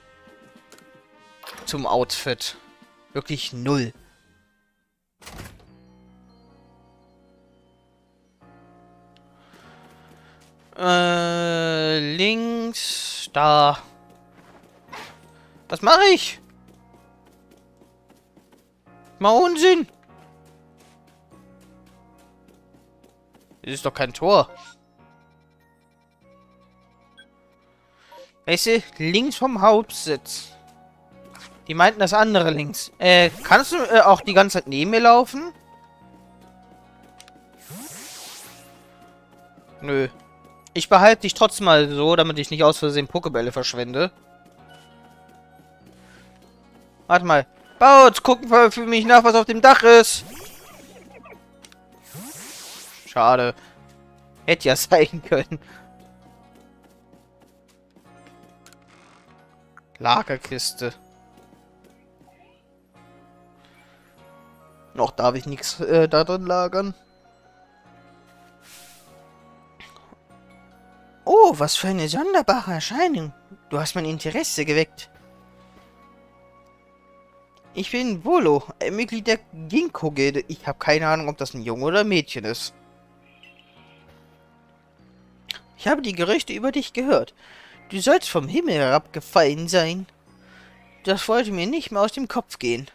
zum Outfit. Wirklich null. Links, da. Was mache ich? Mal Unsinn. Das ist doch kein Tor. Weißt du, links vom Hauptsitz. Die meinten das andere links. Kannst du auch die ganze Zeit neben mir laufen? Nö. Ich behalte dich trotzdem mal so, damit ich nicht aus Versehen Pokébälle verschwende. Warte mal. Baut, gucken für mich nach, was auf dem Dach ist. Schade. Hätte ja sein können. Lagerkiste. Noch darf ich nichts da drin lagern. Oh, was für eine sonderbare Erscheinung. Du hast mein Interesse geweckt. Ich bin Volo, ein Mitglied der Ginkgo-Gilde. Ich habe keine Ahnung, ob das ein Junge oder ein Mädchen ist. Ich habe die Gerüchte über dich gehört. Du sollst vom Himmel herabgefallen sein. Das wollte mir nicht mehr aus dem Kopf gehen.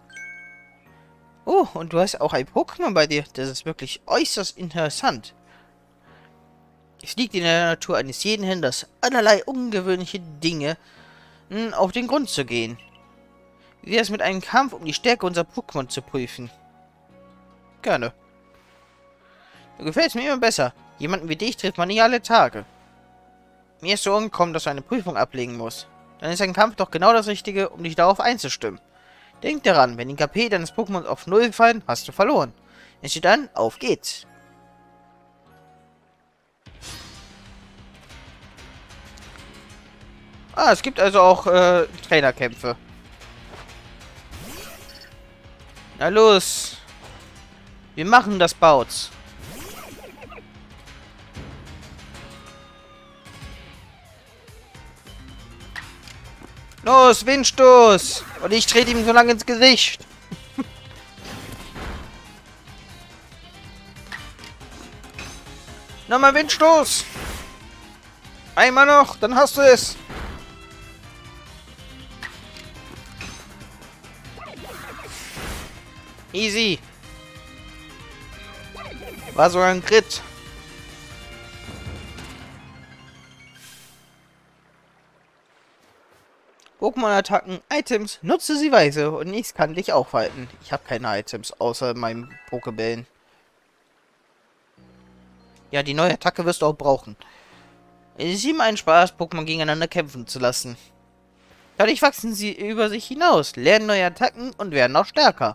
Oh, und du hast auch ein Pokémon bei dir. Das ist wirklich äußerst interessant. Es liegt in der Natur eines jeden Händlers, allerlei ungewöhnliche Dinge auf den Grund zu gehen. Wie wär's mit einem Kampf, um die Stärke unserer Pokémon zu prüfen? Gerne. Du gefällst mir immer besser. Jemanden wie dich trifft man nicht alle Tage. Mir ist so angekommen, dass du eine Prüfung ablegen musst. Dann ist ein Kampf doch genau das Richtige, um dich darauf einzustimmen. Denk daran, wenn die KP deines Pokémon auf 0 fallen, hast du verloren. Wenn sie dann, auf geht's. Ah, es gibt also auch Trainerkämpfe. Na los. Wir machen das, Bouts. Los, Windstoß! Und ich trete ihm so lange ins Gesicht. Nochmal Windstoß! Einmal noch, dann hast du es! Easy! War sogar ein Crit. Pokémon-Attacken, Items, nutze sie weise und nichts kann dich aufhalten. Ich habe keine Items, außer meinem Pokébällen. Ja, die neue Attacke wirst du auch brauchen. Es ist immer ein Spaß, Pokémon gegeneinander kämpfen zu lassen. Dadurch wachsen sie über sich hinaus, lernen neue Attacken und werden auch stärker.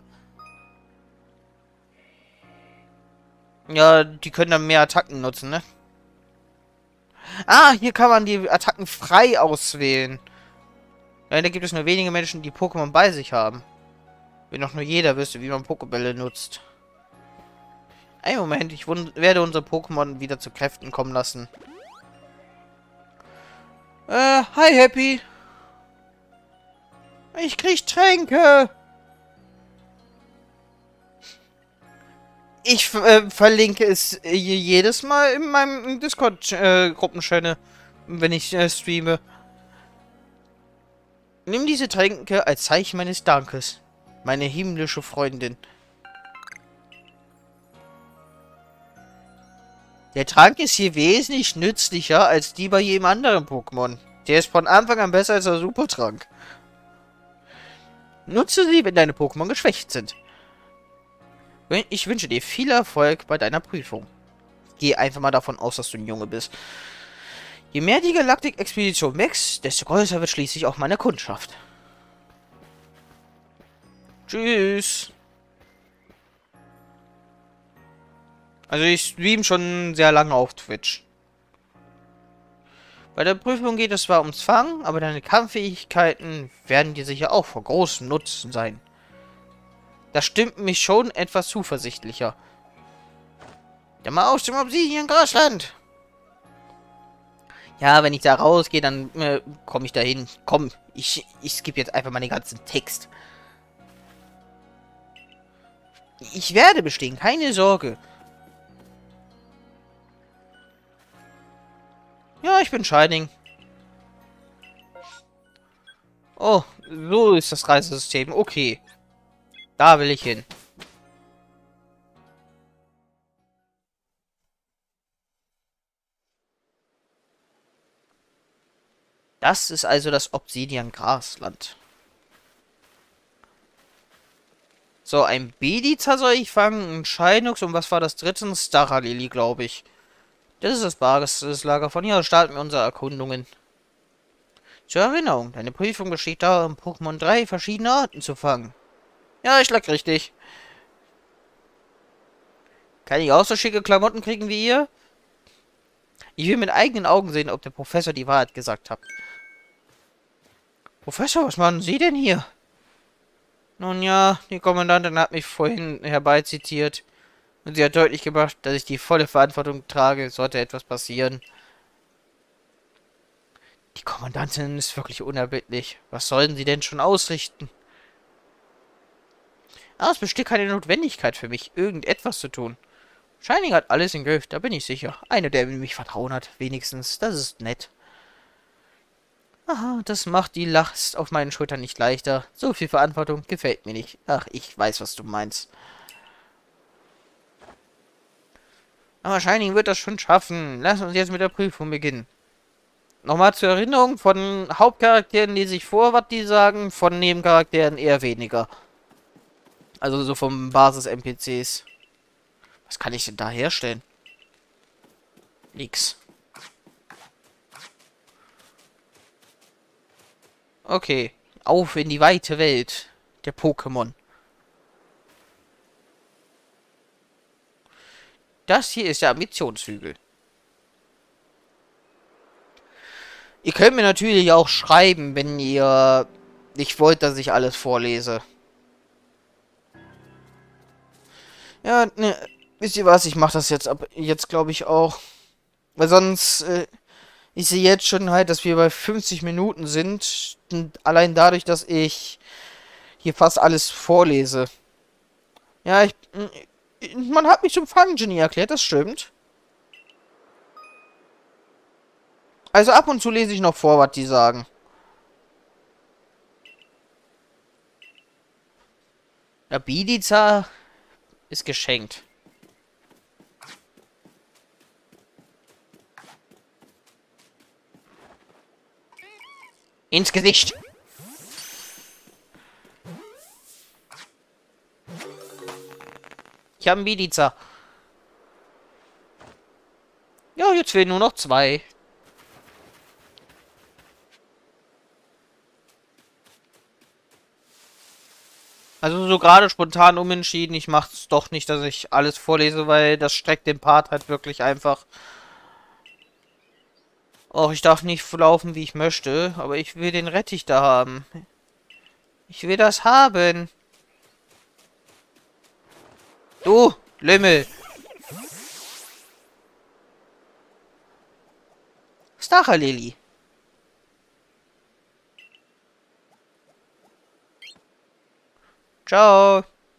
Ja, die können dann mehr Attacken nutzen, ne? Ah, hier kann man die Attacken frei auswählen. Leider gibt es nur wenige Menschen, die Pokémon bei sich haben. Wenn doch nur jeder wüsste, wie man Pokébälle nutzt. Einen Moment, ich werde unsere Pokémon wieder zu Kräften kommen lassen. Hi Happy. Ich krieg Tränke. Ich verlinke es jedes Mal in meinem Discord-Gruppenchannel, wenn ich streame. Nimm diese Tränke als Zeichen meines Dankes, meine himmlische Freundin. Der Trank ist hier wesentlich nützlicher als die bei jedem anderen Pokémon. Der ist von Anfang an besser als der Supertrank. Nutze sie, wenn deine Pokémon geschwächt sind. Ich wünsche dir viel Erfolg bei deiner Prüfung. Geh einfach mal davon aus, dass du ein Junge bist. Je mehr die Galaktik-Expedition wächst, desto größer wird schließlich auch meine Kundschaft. Tschüss. Also ich stream schon sehr lange auf Twitch. Bei der Prüfung geht es zwar ums Fangen, aber deine Kampffähigkeiten werden dir sicher auch von großem Nutzen sein. Das stimmt mich schon etwas zuversichtlicher. Ja, mal aus dem Obsidian-Grasland! Ja, wenn ich da rausgehe, dann komme ich dahin. Komm, ich skippe jetzt einfach mal den ganzen Text. Ich werde bestehen, keine Sorge. Ja, ich bin Shining. Oh, so ist das Reisesystem. Okay. Da will ich hin. Das ist also das Obsidian-Grasland. So, ein Bediza soll ich fangen, ein Shinox und was war das dritte? Ein Staralili, glaube ich. Das ist das Basislager. Von hier aus starten wir unsere Erkundungen. Zur Erinnerung, deine Prüfung besteht darin, Pokémon 3 verschiedene Arten zu fangen. Ja, ich lag richtig. Kann ich auch so schicke Klamotten kriegen wie ihr? Ich will mit eigenen Augen sehen, ob der Professor die Wahrheit gesagt hat. Professor, was machen Sie denn hier? Nun ja, die Kommandantin hat mich vorhin herbeizitiert. Und sie hat deutlich gemacht, dass ich die volle Verantwortung trage, sollte etwas passieren. Die Kommandantin ist wirklich unerbittlich. Was sollen sie denn schon ausrichten? Aber es besteht keine Notwendigkeit für mich, irgendetwas zu tun. Shining hat alles im Griff, da bin ich sicher. Einer, der mich vertrauen hat, wenigstens. Das ist nett. Aha, das macht die Last auf meinen Schultern nicht leichter. So viel Verantwortung gefällt mir nicht. Ach, ich weiß, was du meinst. Aber Shining wird das schon schaffen. Lass uns jetzt mit der Prüfung beginnen. Nochmal zur Erinnerung, von Hauptcharakteren lese ich vor, was die sagen, von Nebencharakteren eher weniger. Also so vom Basis-NPCs. Was kann ich denn da herstellen? Nix. Okay. Auf in die weite Welt der Pokémon. Das hier ist der Ambitionshügel. Ihr könnt mir natürlich auch schreiben, wenn ihr nicht wollt, dass ich alles vorlese. Ja, ne, wisst ihr was? Ich mache das jetzt glaube ich auch. Weil sonst, ich sehe jetzt schon halt, dass wir bei 50 Minuten sind. Und allein dadurch, dass ich hier fast alles vorlese. Ja, man hat mich zum Fangenie erklärt, das stimmt. Also ab und zu lese ich noch vor, was die sagen. Ja, Bediza ist geschenkt. Ins Gesicht. Ich habe einen Bediza. Ja, jetzt fehlen nur noch 2. Also so gerade spontan umentschieden. Ich mache es doch nicht, dass ich alles vorlese, weil das streckt den Part halt wirklich einfach. Och, ich darf nicht laufen, wie ich möchte, aber ich will den Rettich da haben. Ich will das haben. Du, Lümmel. Stachelili. Ciao.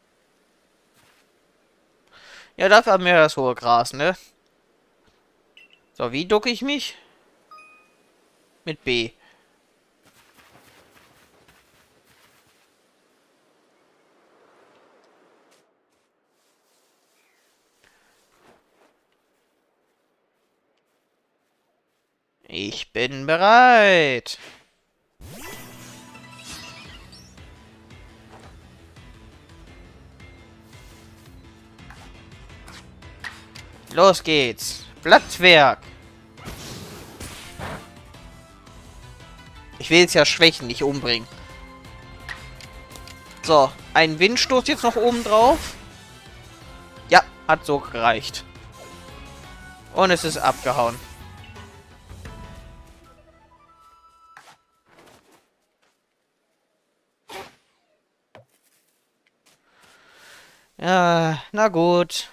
Ja, dafür haben wir das hohe Gras, ne? So, wie ducke ich mich? Mit B. Ich bin bereit. Los geht's. Blattwerk. Ich will es ja schwächen, nicht umbringen. So, ein Windstoß jetzt noch oben drauf. Ja, hat so gereicht. Und es ist abgehauen. Ja, na gut.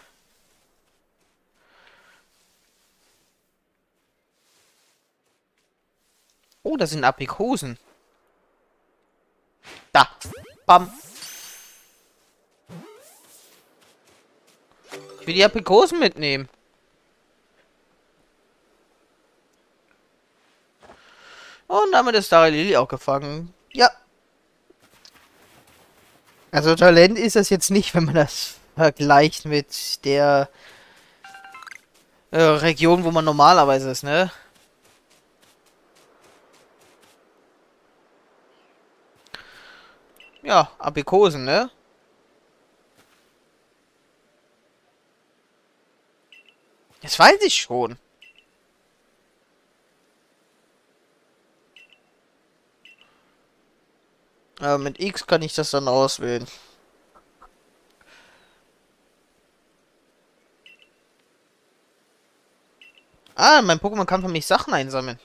Oh, das sind Aprikosen. Da. Bam. Ich will die Aprikosen mitnehmen. Und damit ist Lily auch gefangen. Ja. Also Talent ist das jetzt nicht, wenn man das vergleicht mit der Region, wo man normalerweise ist, ne? Ja, Aprikosen, ne? Das weiß ich schon. Aber mit X kann ich das dann auswählen. Ah, mein Pokémon kann für mich Sachen einsammeln.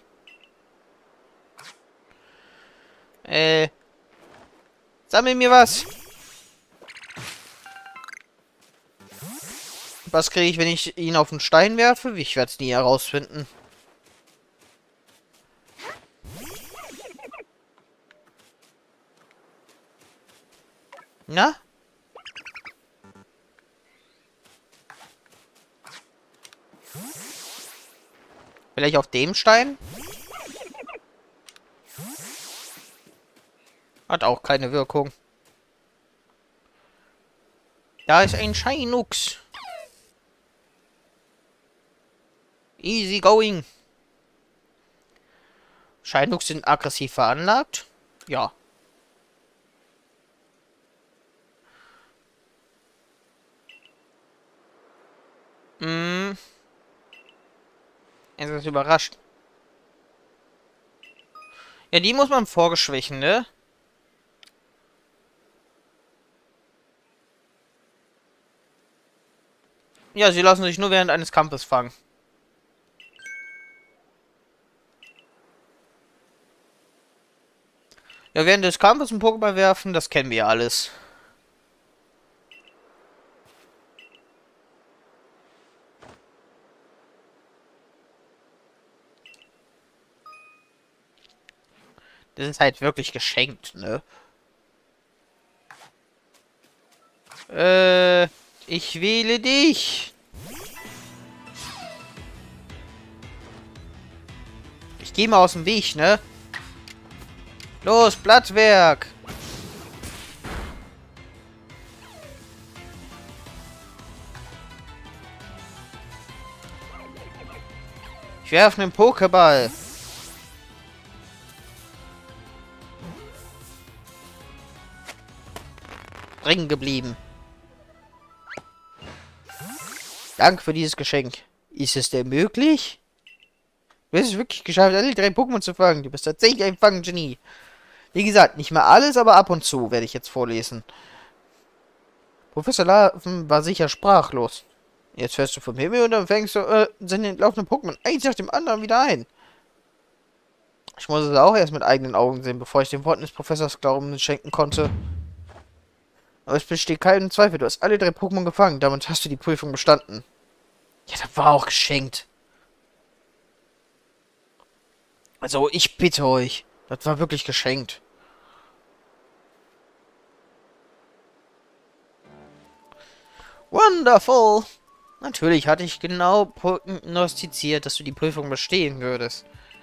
Sammel mir was. Was kriege ich, wenn ich ihn auf den Stein werfe? Ich werde es nie herausfinden. Na? Vielleicht auf dem Stein? Hat auch keine Wirkung. Da ist ein Shinux. Easy going. Shinux sind aggressiv veranlagt? Ja. Es ist überrascht. Ja, die muss man vorgeschwächen, ne? Ja, sie lassen sich nur während eines Kampfes fangen. Ja, während des Kampfes ein Pokéball werfen, das kennen wir alles. Das ist halt wirklich geschenkt, ne? Ich wähle dich. Ich gehe mal aus dem Weg, ne? Los, Blattwerk. Ich werfe einen Pokéball. Drin geblieben. Danke für dieses Geschenk. Ist es denn möglich? Du hast es wirklich geschafft, alle 3 Pokémon zu fangen. Du bist tatsächlich ein Fanggenie. Wie gesagt, nicht mal alles, aber ab und zu werde ich jetzt vorlesen. Professor Larven war sicher sprachlos. Jetzt fährst du vom Himmel und dann fängst du seine entlaufenden Pokémon eins nach dem anderen wieder ein. Ich muss es auch erst mit eigenen Augen sehen, bevor ich den Worten des Professors Glauben schenken konnte. Aber es besteht kein Zweifel, du hast alle 3 Pokémon gefangen. Damit hast du die Prüfung bestanden. Ja, das war auch geschenkt. Also, ich bitte euch. Das war wirklich geschenkt. Wonderful! Natürlich hatte ich genau prognostiziert, dass du die Prüfung bestehen würdest.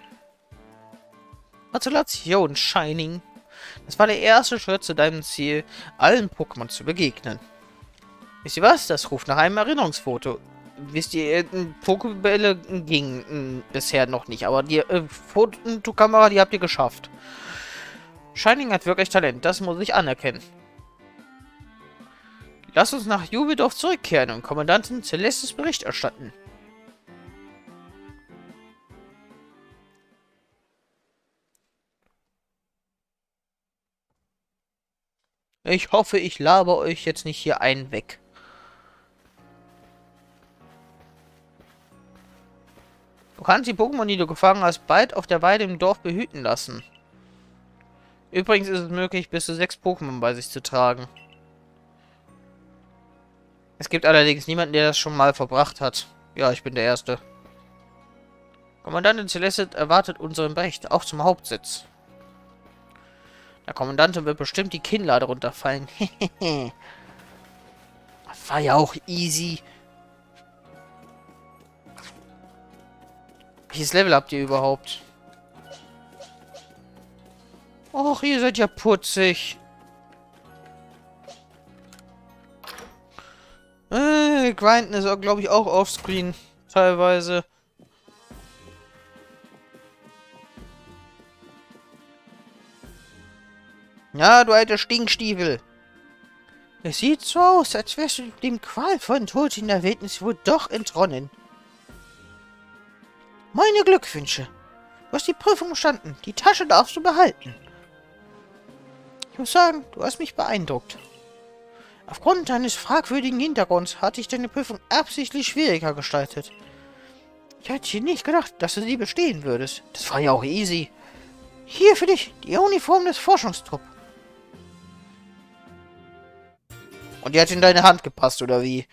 Gratulation, Shining. Das war der erste Schritt zu deinem Ziel, allen Pokémon zu begegnen. Wisst ihr was? Das ruft nach einem Erinnerungsfoto. wisst ihr, Pokébälle gingen bisher noch nicht, aber die Fotokamera, die habt ihr geschafft. Shining hat wirklich Talent, das muss ich anerkennen. Lass uns nach Jubildorf zurückkehren und Kommandantin Celestes Bericht erstatten. Ich hoffe, ich laber euch jetzt nicht hier einen weg. Du kannst die Pokémon, die du gefangen hast, bald auf der Weide im Dorf behüten lassen. Übrigens ist es möglich, bis zu 6 Pokémon bei sich zu tragen. Es gibt allerdings niemanden, der das schon mal verbracht hat. Ja, ich bin der Erste. Kommandantin Celeste erwartet unseren Bericht, auch zum Hauptsitz. Der Kommandantin wird bestimmt die Kinnlade runterfallen. Das war ja auch easy. Welches Level habt ihr überhaupt? Och, ihr seid ja putzig. Grinden ist, glaube ich, auch offscreen. Teilweise. Ja, du alter Stinkstiefel. Es sieht so aus, als wärst du dem qualvollen Tod in der Wildnis wohl doch entronnen. Meine Glückwünsche. Du hast die Prüfung bestanden. Die Tasche darfst du behalten. Ich muss sagen, du hast mich beeindruckt. Aufgrund deines fragwürdigen Hintergrunds hatte ich deine Prüfung absichtlich schwieriger gestaltet. Ich hätte nicht gedacht, dass du sie bestehen würdest. Das war ja auch easy. Hier für dich, die Uniform des Forschungstrupps. Und die hat in deine Hand gepasst, oder wie?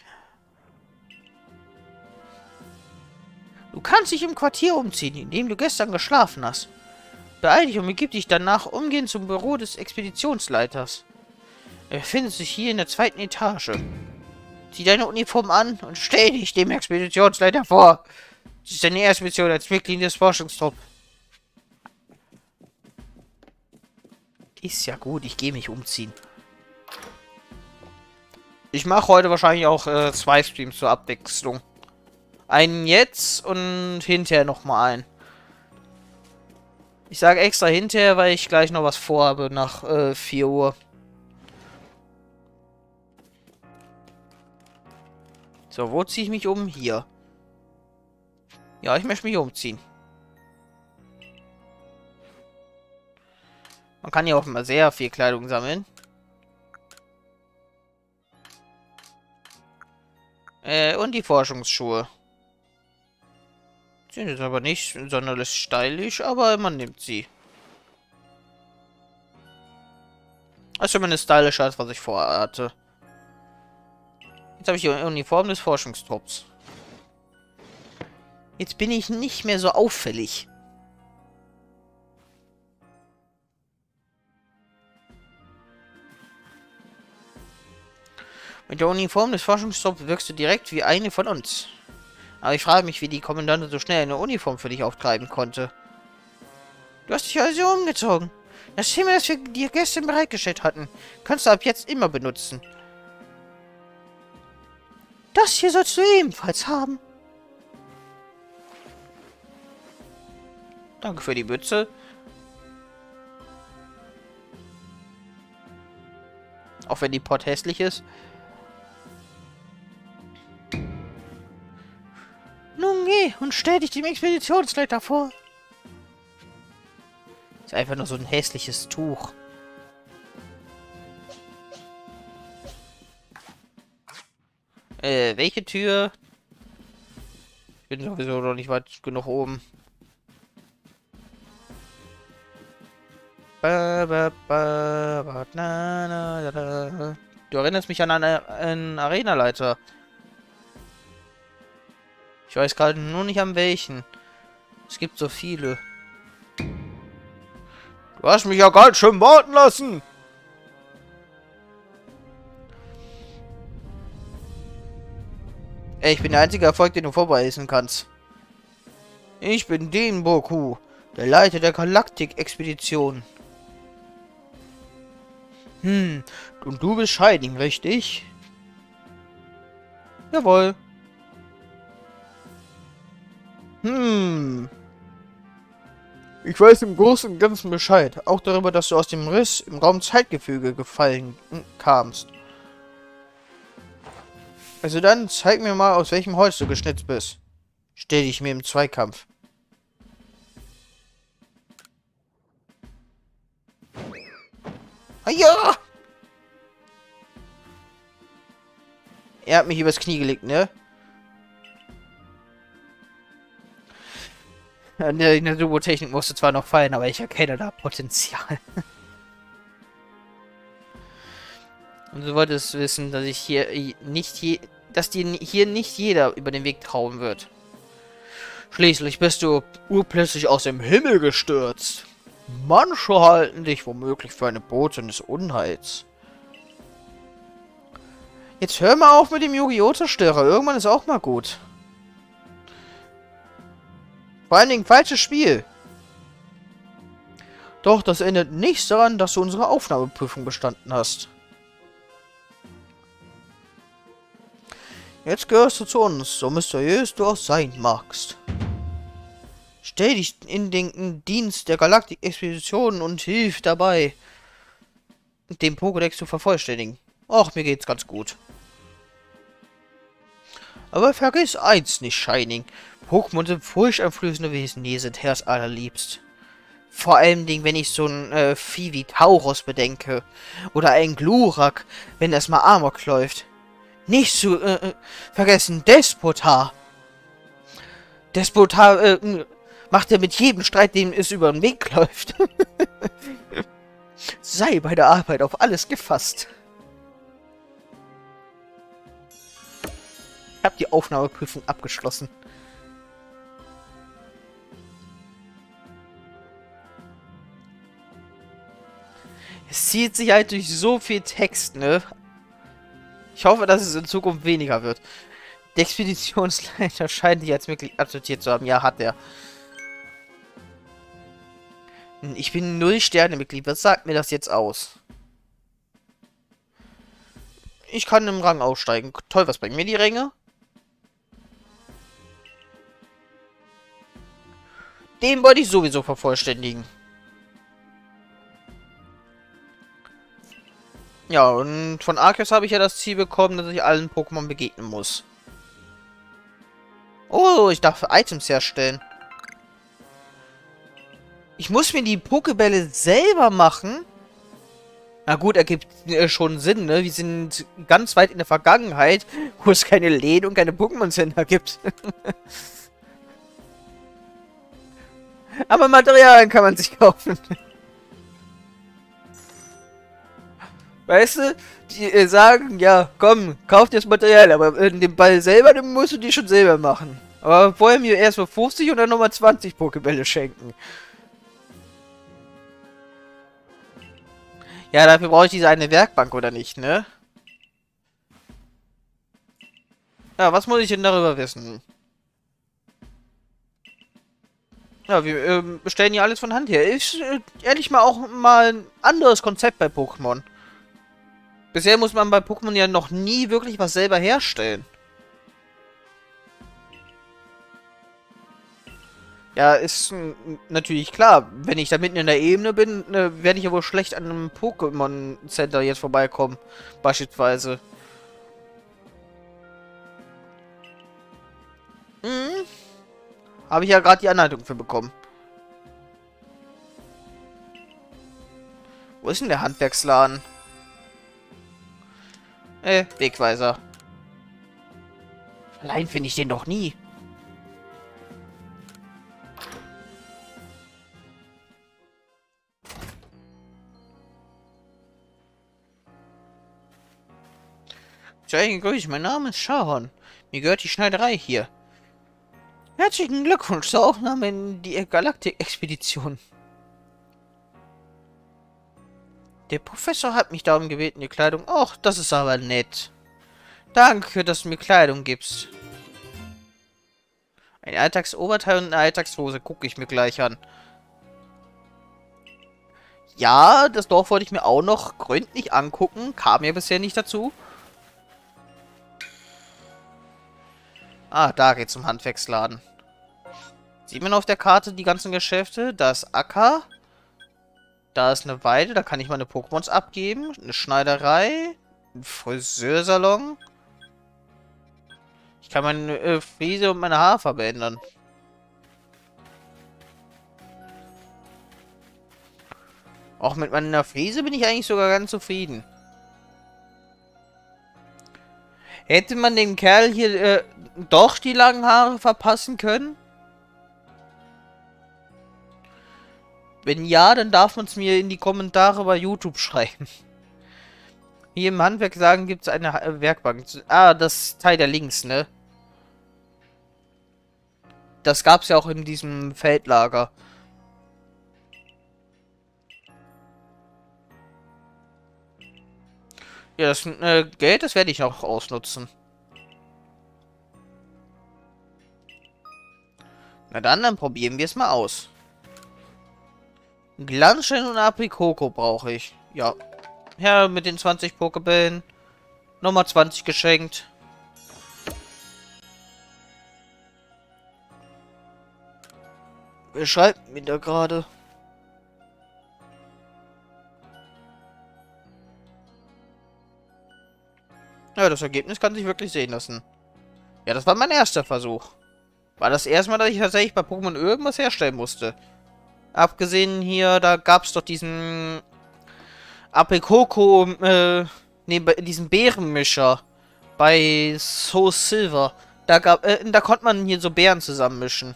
Du kannst dich im Quartier umziehen, in dem du gestern geschlafen hast. Beeil dich und begib dich danach umgehend zum Büro des Expeditionsleiters. Er befindet sich hier in der 2. Etage. Zieh deine Uniform an und stell dich dem Expeditionsleiter vor. Das ist deine erste Mission als Mitglied des Forschungstrupps. Ist ja gut, ich gehe mich umziehen. Ich mache heute wahrscheinlich auch 2 Streams zur Abwechslung. Einen jetzt und hinterher nochmal einen. Ich sage extra hinterher, weil ich gleich noch was vorhabe nach 4 Uhr. So, wo ziehe ich mich um? Hier. Ja, ich möchte mich umziehen. Man kann ja auch immer sehr viel Kleidung sammeln. Und die Forschungsschuhe. Sind jetzt aber nicht sonderlich stylisch, aber man nimmt sie. Das ist zumindest stylischer, als was ich vorher hatte. Jetzt habe ich die Uniform des Forschungstrupps. Jetzt bin ich nicht mehr so auffällig. Mit der Uniform des Forschungstrupps wirkst du direkt wie eine von uns. Aber ich frage mich, wie die Kommandantin so schnell eine Uniform für dich auftreiben konnte. Du hast dich also umgezogen. Das Zimmer, das wir dir gestern bereitgestellt hatten, kannst du ab jetzt immer benutzen. Das hier sollst du ebenfalls haben. Danke für die Mütze. Auch wenn die Pot hässlich ist. Nun geh und stell dich dem Expeditionsleiter vor. Ist einfach nur so ein hässliches Tuch. Welche Tür? Ich bin sowieso noch nicht weit genug oben. Du erinnerst mich an einen Arenaleiter. Ich weiß gerade nur nicht an welchen. Es gibt so viele. Du hast mich ja ganz schön warten lassen. Ey, ich bin der einzige Erfolg, den du vorweisen kannst. Ich bin Denboku, der Leiter der Galaktik-Expedition. Und du bist Shining, richtig? Jawohl. Hm. Ich weiß im Großen und Ganzen Bescheid. Auch darüber, dass du aus dem Riss im Raum-Zeitgefüge gefallen kamst. Also dann zeig mir mal, aus welchem Holz du geschnitzt bist. Stell dich mir im Zweikampf. Ah ja! Er hat mich übers Knie gelegt, ne? In der Robotechnik musste zwar noch fallen, aber ich erkenne da Potenzial. Und du wolltest wissen, dass ich hier dass dir hier nicht jeder über den Weg trauen wird. Schließlich bist du urplötzlich aus dem Himmel gestürzt. Manche halten dich womöglich für eine Botin des Unheils. Jetzt hör mal auf mit dem Yu-Gi-Oh! Zerstörer. Irgendwann ist auch mal gut. Vor allen Dingen falsches Spiel. Doch das ändert nichts daran, dass du unsere Aufnahmeprüfung bestanden hast. Jetzt gehörst du zu uns, so mysteriös du auch sein magst. Stell dich in den Dienst der Galaktik-Expedition und hilf dabei, den Pokédex zu vervollständigen. Ach, mir geht's ganz gut. Aber vergiss eins nicht, Shining. Pokémon sind furchteinflößende Wesen, die sind Herz allerliebst. Vor allem, wenn ich so ein Vieh wie Tauros bedenke. Oder ein Glurak, wenn das mal Amok läuft. Nicht zu vergessen, Despotar. Despotar macht er mit jedem Streit, dem es über den Weg läuft. Sei bei der Arbeit auf alles gefasst. Ich habe die Aufnahmeprüfung abgeschlossen. Es zieht sich halt durch so viel Text, ne? Ich hoffe, dass es in Zukunft weniger wird. Der Expeditionsleiter scheint dich als Mitglied akzeptiert zu haben. Ja, hat er. Ich bin 0 Sterne Mitglied. Was sagt mir das jetzt aus? Ich kann im Rang aufsteigen. Toll, was bringen mir die Ränge? Den wollte ich sowieso vervollständigen. Ja, und von Arceus habe ich ja das Ziel bekommen, dass ich allen Pokémon begegnen muss. Oh, ich darf Items herstellen. Ich muss mir die Pokébälle selber machen? Na gut, ergibt schon Sinn, ne? Wir sind ganz weit in der Vergangenheit, wo es keine Läden und keine Pokémon-Center gibt. Aber Materialien kann man sich kaufen. Weißt du, die sagen, ja, komm, kauf dir das Material, aber den Ball selber, den musst du dir schon selber machen. Aber vorher mir erst mal 50 und dann nochmal 20 Pokébälle schenken. Ja, dafür brauche ich diese eine Werkbank, oder nicht, ne? Ja, was muss ich denn darüber wissen? Ja, wir bestellen hier alles von Hand her. Ist ehrlich mal auch mal ein anderes Konzept bei Pokémon. Bisher muss man bei Pokémon ja noch nie wirklich was selber herstellen. Ja, ist natürlich klar. Wenn ich da mitten in der Ebene bin, werde ich ja wohl schlecht an einem Pokémon Center jetzt vorbeikommen. Beispielsweise. Hm. Habe ich ja gerade die Anleitung für bekommen. Wo ist denn der Handwerksladen? Wegweiser. Allein finde ich den doch nie. Grüß, mein Name ist Shahon. Mir gehört die Schneiderei hier. Herzlichen Glückwunsch zur Aufnahme in die Galaktik-Expedition. Der Professor hat mich darum gebeten, die Kleidung... Och, das ist aber nett. Danke, dass du mir Kleidung gibst. Ein Alltagsoberteil und eine Alltagshose gucke ich mir gleich an. Ja, das Dorf wollte ich mir auch noch gründlich angucken. Kam ja bisher nicht dazu. Ah, da geht's zum Handwerksladen. Sieht man auf der Karte die ganzen Geschäfte? Da ist Acker. Da ist eine Weide, da kann ich meine Pokémons abgeben. Eine Schneiderei. Ein Friseursalon. Ich kann meine Frise und meine Haarfarbe ändern. Auch mit meiner Frise bin ich eigentlich sogar ganz zufrieden. Hätte man dem Kerl hier doch die langen Haare verpassen können? Wenn ja, dann darf man es mir in die Kommentare bei YouTube schreiben. Hier im Handwerk sagen, gibt es eine Werkbank. Ah, das Teil da links, ne? Das gab es ja auch in diesem Feldlager. Ja, das Geld, das werde ich auch ausnutzen. Na dann probieren wir es mal aus. Glanzstein und Aprikoko brauche ich. Ja. Ja, mit den 20 Pokebällen. Nochmal 20 geschenkt. Wer schreibt mir da gerade? Ja, das Ergebnis kann sich wirklich sehen lassen. Ja, das war mein erster Versuch. War das erste Mal, dass ich tatsächlich bei Pokémon irgendwas herstellen musste. Abgesehen hier, da gab es doch diesen Aprikoko, nee, diesen Beerenmischer bei Soul Silver. Da konnte man hier so Beeren zusammenmischen.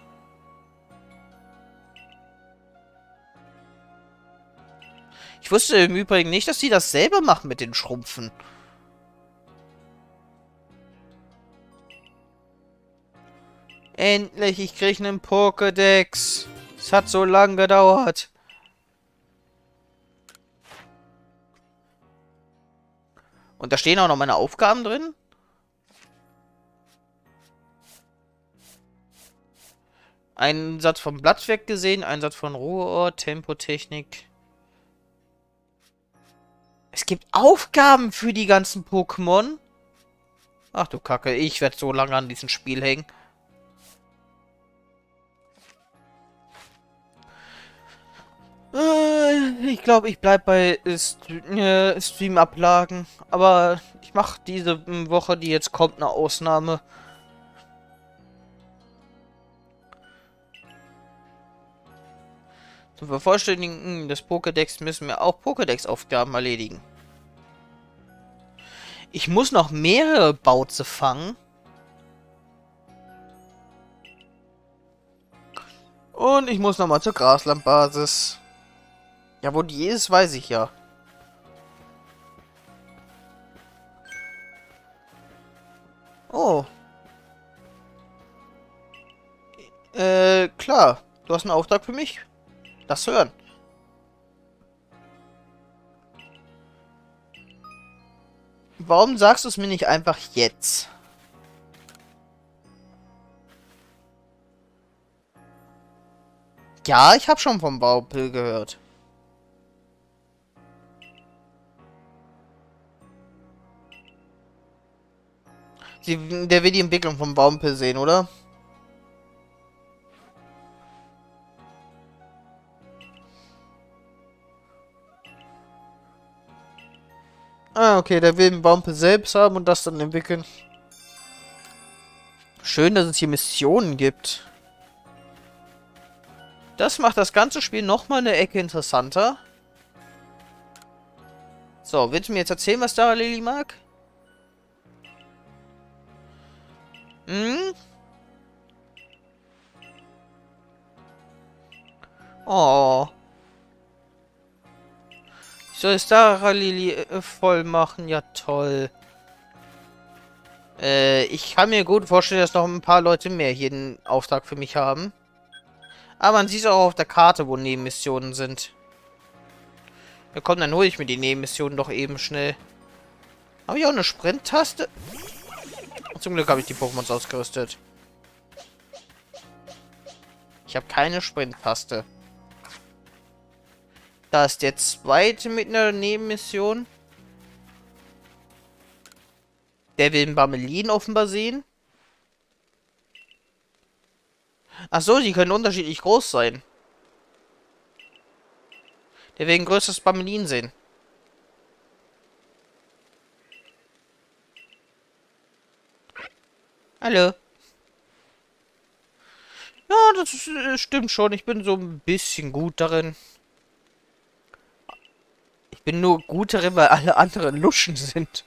Ich wusste im Übrigen nicht, dass die das selber machen mit den Schrumpfen. Endlich, ich kriege einen Pokédex. Es hat so lange gedauert. Und da stehen auch noch meine Aufgaben drin. Ein Satz vom Blattwerk gesehen, ein Satz von Ruheort, Tempotechnik. Es gibt Aufgaben für die ganzen Pokémon. Ach du Kacke, ich werde so lange an diesem Spiel hängen. Ich glaube, ich bleibe bei Stream-Ablagen. Aber ich mache diese Woche, die jetzt kommt, eine Ausnahme. Zum Vervollständigen des Pokédex müssen wir auch Pokédex-Aufgaben erledigen. Ich muss noch mehrere Bauze fangen. Und ich muss nochmal zur Graslandbasis. Ja, wo die ist, weiß ich ja. Oh. Klar. Du hast einen Auftrag für mich? Lass hören. Warum sagst du es mir nicht einfach jetzt? Ja, ich habe schon vom Baupel gehört. Der will die Entwicklung vom Baumpel sehen, oder? Ah, okay, der will den Baumpel selbst haben und das dann entwickeln. Schön, dass es hier Missionen gibt. Das macht das ganze Spiel nochmal eine Ecke interessanter. So, willst du mir jetzt erzählen, was Dara Lily mag? Hm? Oh. Ich soll Dara Lily voll machen? Ja, toll. Ich kann mir gut vorstellen, dass noch ein paar Leute mehr hier einen Auftrag für mich haben. Aber man sieht es auch auf der Karte, wo Nebenmissionen sind. Ja, komm, dann hole ich mir die Nebenmissionen doch eben schnell. Habe ich auch eine Sprint-Taste? Zum Glück habe ich die Pokémons ausgerüstet. Ich habe keine Sprint-Taste. Da ist der zweite mit einer Nebenmission. Der will einen Barmelin offenbar sehen. Ach so, die können unterschiedlich groß sein. Der will ein größeres Bamelin sehen. Hallo. Ja, das stimmt schon. Ich bin so ein bisschen gut darin. Ich bin nur gut darin, weil alle anderen Luschen sind.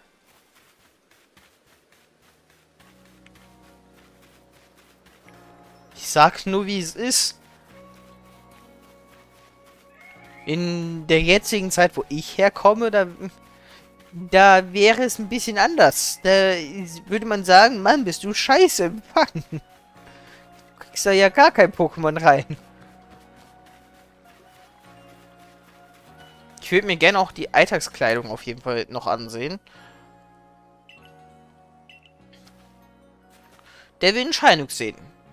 Ich sag nur, wie es ist. In der jetzigen Zeit, wo ich herkomme, da wäre es ein bisschen anders. Da würde man sagen, Mann, bist du scheiße im Fangen. Du kriegst da ja gar kein Pokémon rein. Ich würde mir gerne auch die Alltagskleidung auf jeden Fall noch ansehen. Der will einen Scheinux sehen.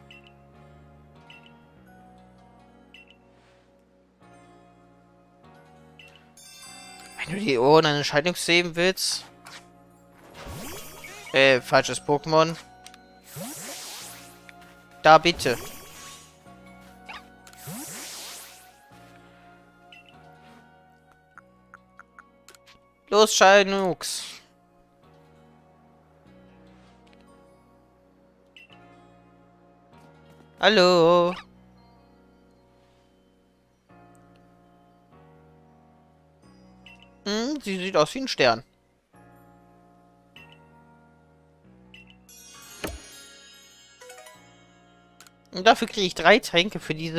Wenn du die Ohren eines Scheinux sehen willst. Falsches Pokémon. Da bitte. Los, Scheinux. Hallo. Hm, sie sieht aus wie ein Stern. Und dafür kriege ich 3 Tränke für diese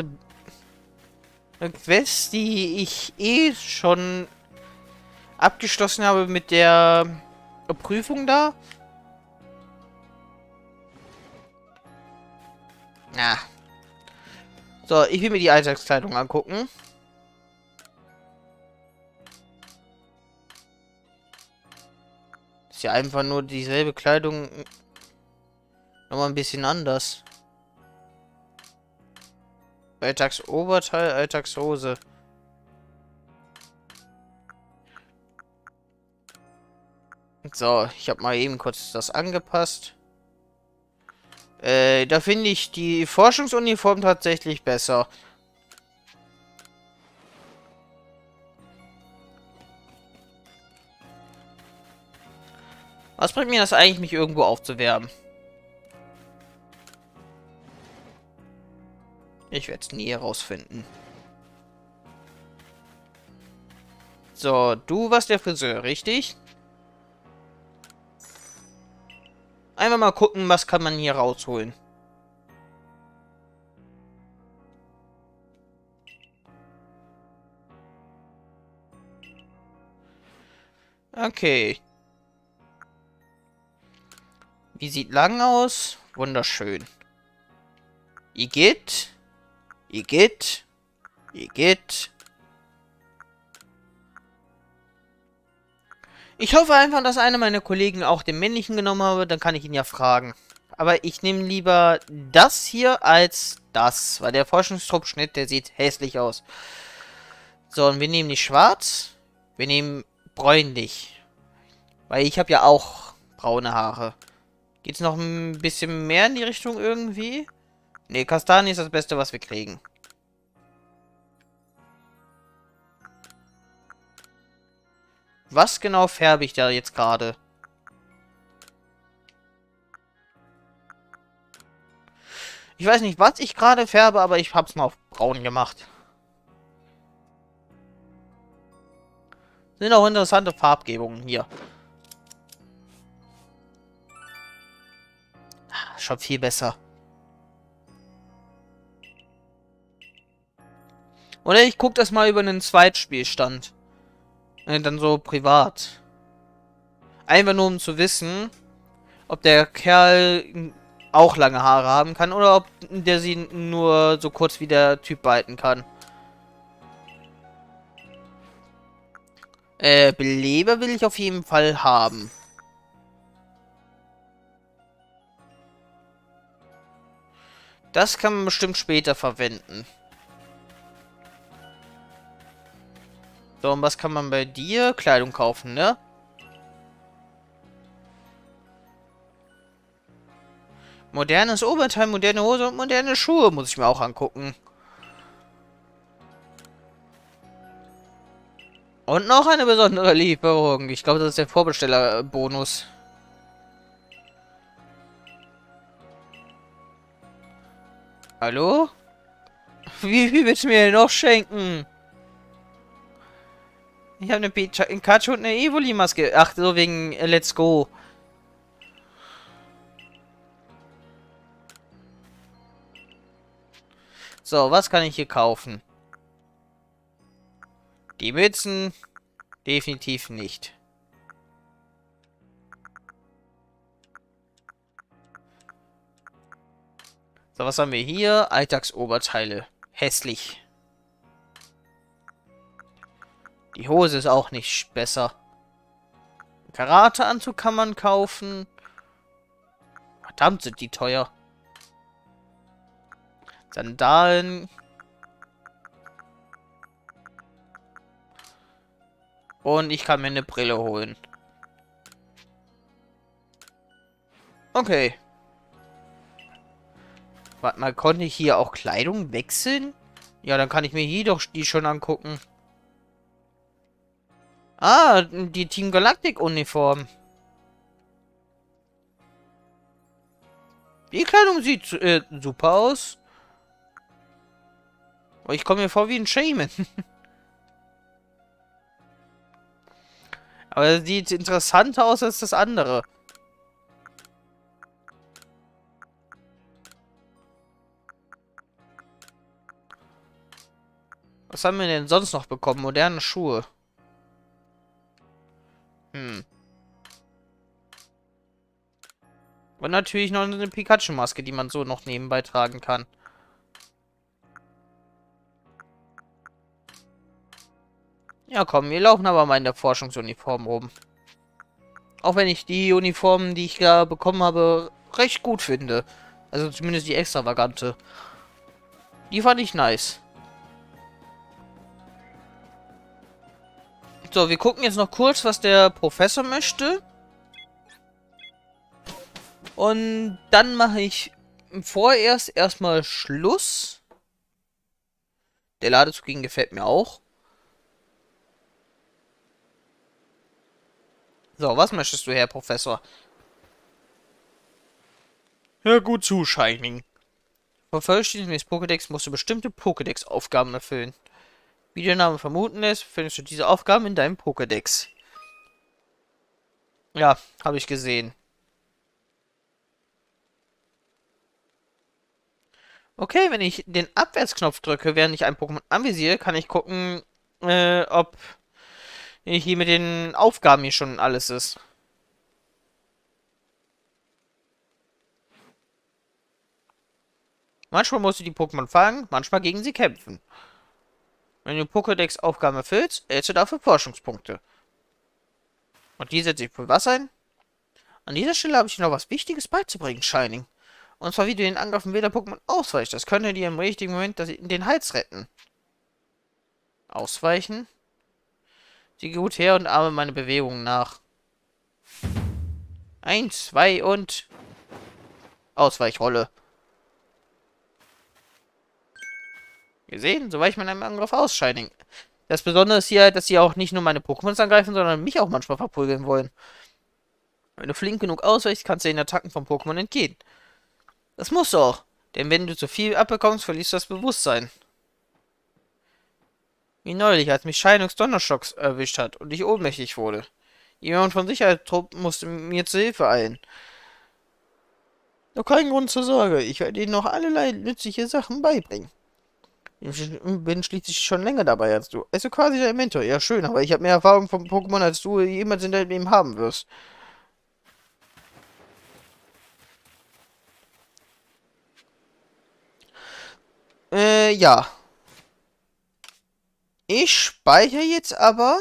Quest, die ich eh schon abgeschlossen habe mit der Prüfung da. Na. So, ich will mir die Alltagskleidung angucken. Ist ja einfach nur dieselbe Kleidung. Nochmal ein bisschen anders. Alltagsoberteil, Alltagshose. So, ich habe mal eben kurz das angepasst. Da finde ich die Forschungsuniform tatsächlich besser. Was bringt mir das eigentlich, mich irgendwo aufzuwerben? Ich werde es nie herausfinden. So, du warst der Friseur, richtig? Einfach mal gucken, was kann man hier rausholen. Okay. Wie sieht lang aus? Wunderschön. Igitt. Igitt. Igitt. Ich hoffe einfach, dass einer meiner Kollegen auch den männlichen genommen habe, dann kann ich ihn ja fragen. Aber ich nehme lieber das hier als das, weil der Forschungstruppschnitt, der sieht hässlich aus. So, und wir nehmen nicht schwarz, wir nehmen bräunlich. Weil ich habe ja auch braune Haare. Geht's noch ein bisschen mehr in die Richtung irgendwie? Ne, Kastanie ist das Beste, was wir kriegen. Was genau färbe ich da jetzt gerade? Ich weiß nicht, was ich gerade färbe, aber ich hab's mal auf braun gemacht. Sind auch interessante Farbgebungen hier. Schon viel besser. Oder ich gucke das mal über einen Zweitspielstand. Dann so privat. Einfach nur um zu wissen, ob der Kerl auch lange Haare haben kann oder ob der sie nur so kurz wie der Typ behalten kann. Beleber will ich auf jeden Fall haben. Das kann man bestimmt später verwenden. So, und was kann man bei dir? Kleidung kaufen, ne? Modernes Oberteil, moderne Hose und moderne Schuhe muss ich mir auch angucken. Und noch eine besondere Lieferung. Ich glaube, das ist der Vorbestellerbonus. Hallo? Wie viel willst du mir denn noch schenken? Ich habe eine Pikachu und eine Evoli-Maske. Ach, so wegen Let's Go. So, was kann ich hier kaufen? Die Mützen definitiv nicht. So, was haben wir hier? Alltagsoberteile. Hässlich. Die Hose ist auch nicht besser. Karateanzug kann man kaufen. Verdammt, sind die teuer. Sandalen. Und ich kann mir eine Brille holen. Okay. Warte mal, konnte ich hier auch Kleidung wechseln? Ja, dann kann ich mir hier doch die schon angucken. Ah, die Team Galactic Uniform. Die Kleidung sieht super aus. Aber ich komme mir vor wie ein Shaman. Aber es sieht interessanter aus als das andere. Was haben wir denn sonst noch bekommen? Moderne Schuhe. Und natürlich noch eine Pikachu-Maske, die man so noch nebenbei tragen kann. Ja, komm, wir laufen aber mal in der Forschungsuniform rum. Auch wenn ich die Uniformen, die ich da bekommen habe, recht gut finde. Also zumindest die extravagante. Die fand ich nice. So, wir gucken jetzt noch kurz, was der Professor möchte. Und dann mache ich vorerst erstmal Schluss. Der Ladezug gefällt mir auch. So, was möchtest du, Herr Professor? Hör gut zu, Shining. Vervollständigung des Pokédex musst du bestimmte Pokédex-Aufgaben erfüllen. Wie der Name vermuten lässt, findest du diese Aufgaben in deinem Pokédex. Ja, habe ich gesehen. Okay, wenn ich den Abwärtsknopf drücke, während ich ein Pokémon anvisiere, kann ich gucken, ob hier mit den Aufgaben hier schon alles ist. Manchmal musst du die Pokémon fangen, manchmal gegen sie kämpfen. Wenn du Pokédex-Aufgaben erfüllst, erhältst du dafür Forschungspunkte. Und die setze ich für was ein? An dieser Stelle habe ich dir noch was Wichtiges beizubringen, Shining. Und zwar, wie du den Angriffen wilder Pokémon ausweichst. Das könnte dir im richtigen Moment den Hals retten. Ausweichen? Sieh gut her und ahme meine Bewegungen nach. 1, 2 und... Ausweichrolle. Gesehen? So weicht man einem Angriff aus, Shining. Das Besondere ist hier, dass sie auch nicht nur meine Pokémons angreifen, sondern mich auch manchmal verprügeln wollen. Wenn du flink genug ausweichst, kannst du den Attacken von Pokémon entgehen. Das musst du auch, denn wenn du zu viel abbekommst, verlierst du das Bewusstsein. Wie neulich, als mich Shinings Donnerschocks erwischt hat und ich ohnmächtig wurde. Jemand von Sicherheitstruppen musste mir zu Hilfe eilen. Doch kein Grund zur Sorge, ich werde ihnen noch allerlei nützliche Sachen beibringen. Ich bin schließlich schon länger dabei als du. Also quasi dein Mentor. Ja, schön, aber ich habe mehr Erfahrung vom Pokémon, als du jemals in deinem Leben haben wirst. Ja. Ich speichere jetzt aber.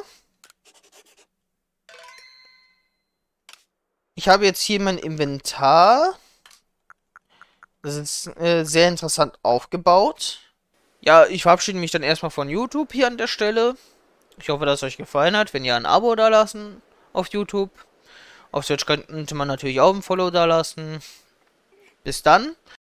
Ich habe jetzt hier mein Inventar. Das ist sehr interessant aufgebaut. Ja, ich verabschiede mich dann erstmal von YouTube hier an der Stelle. Ich hoffe, dass es euch gefallen hat. Wenn ihr ein Abo da lassen auf YouTube. Auf Twitch könnte man natürlich auch ein Follow da lassen. Bis dann.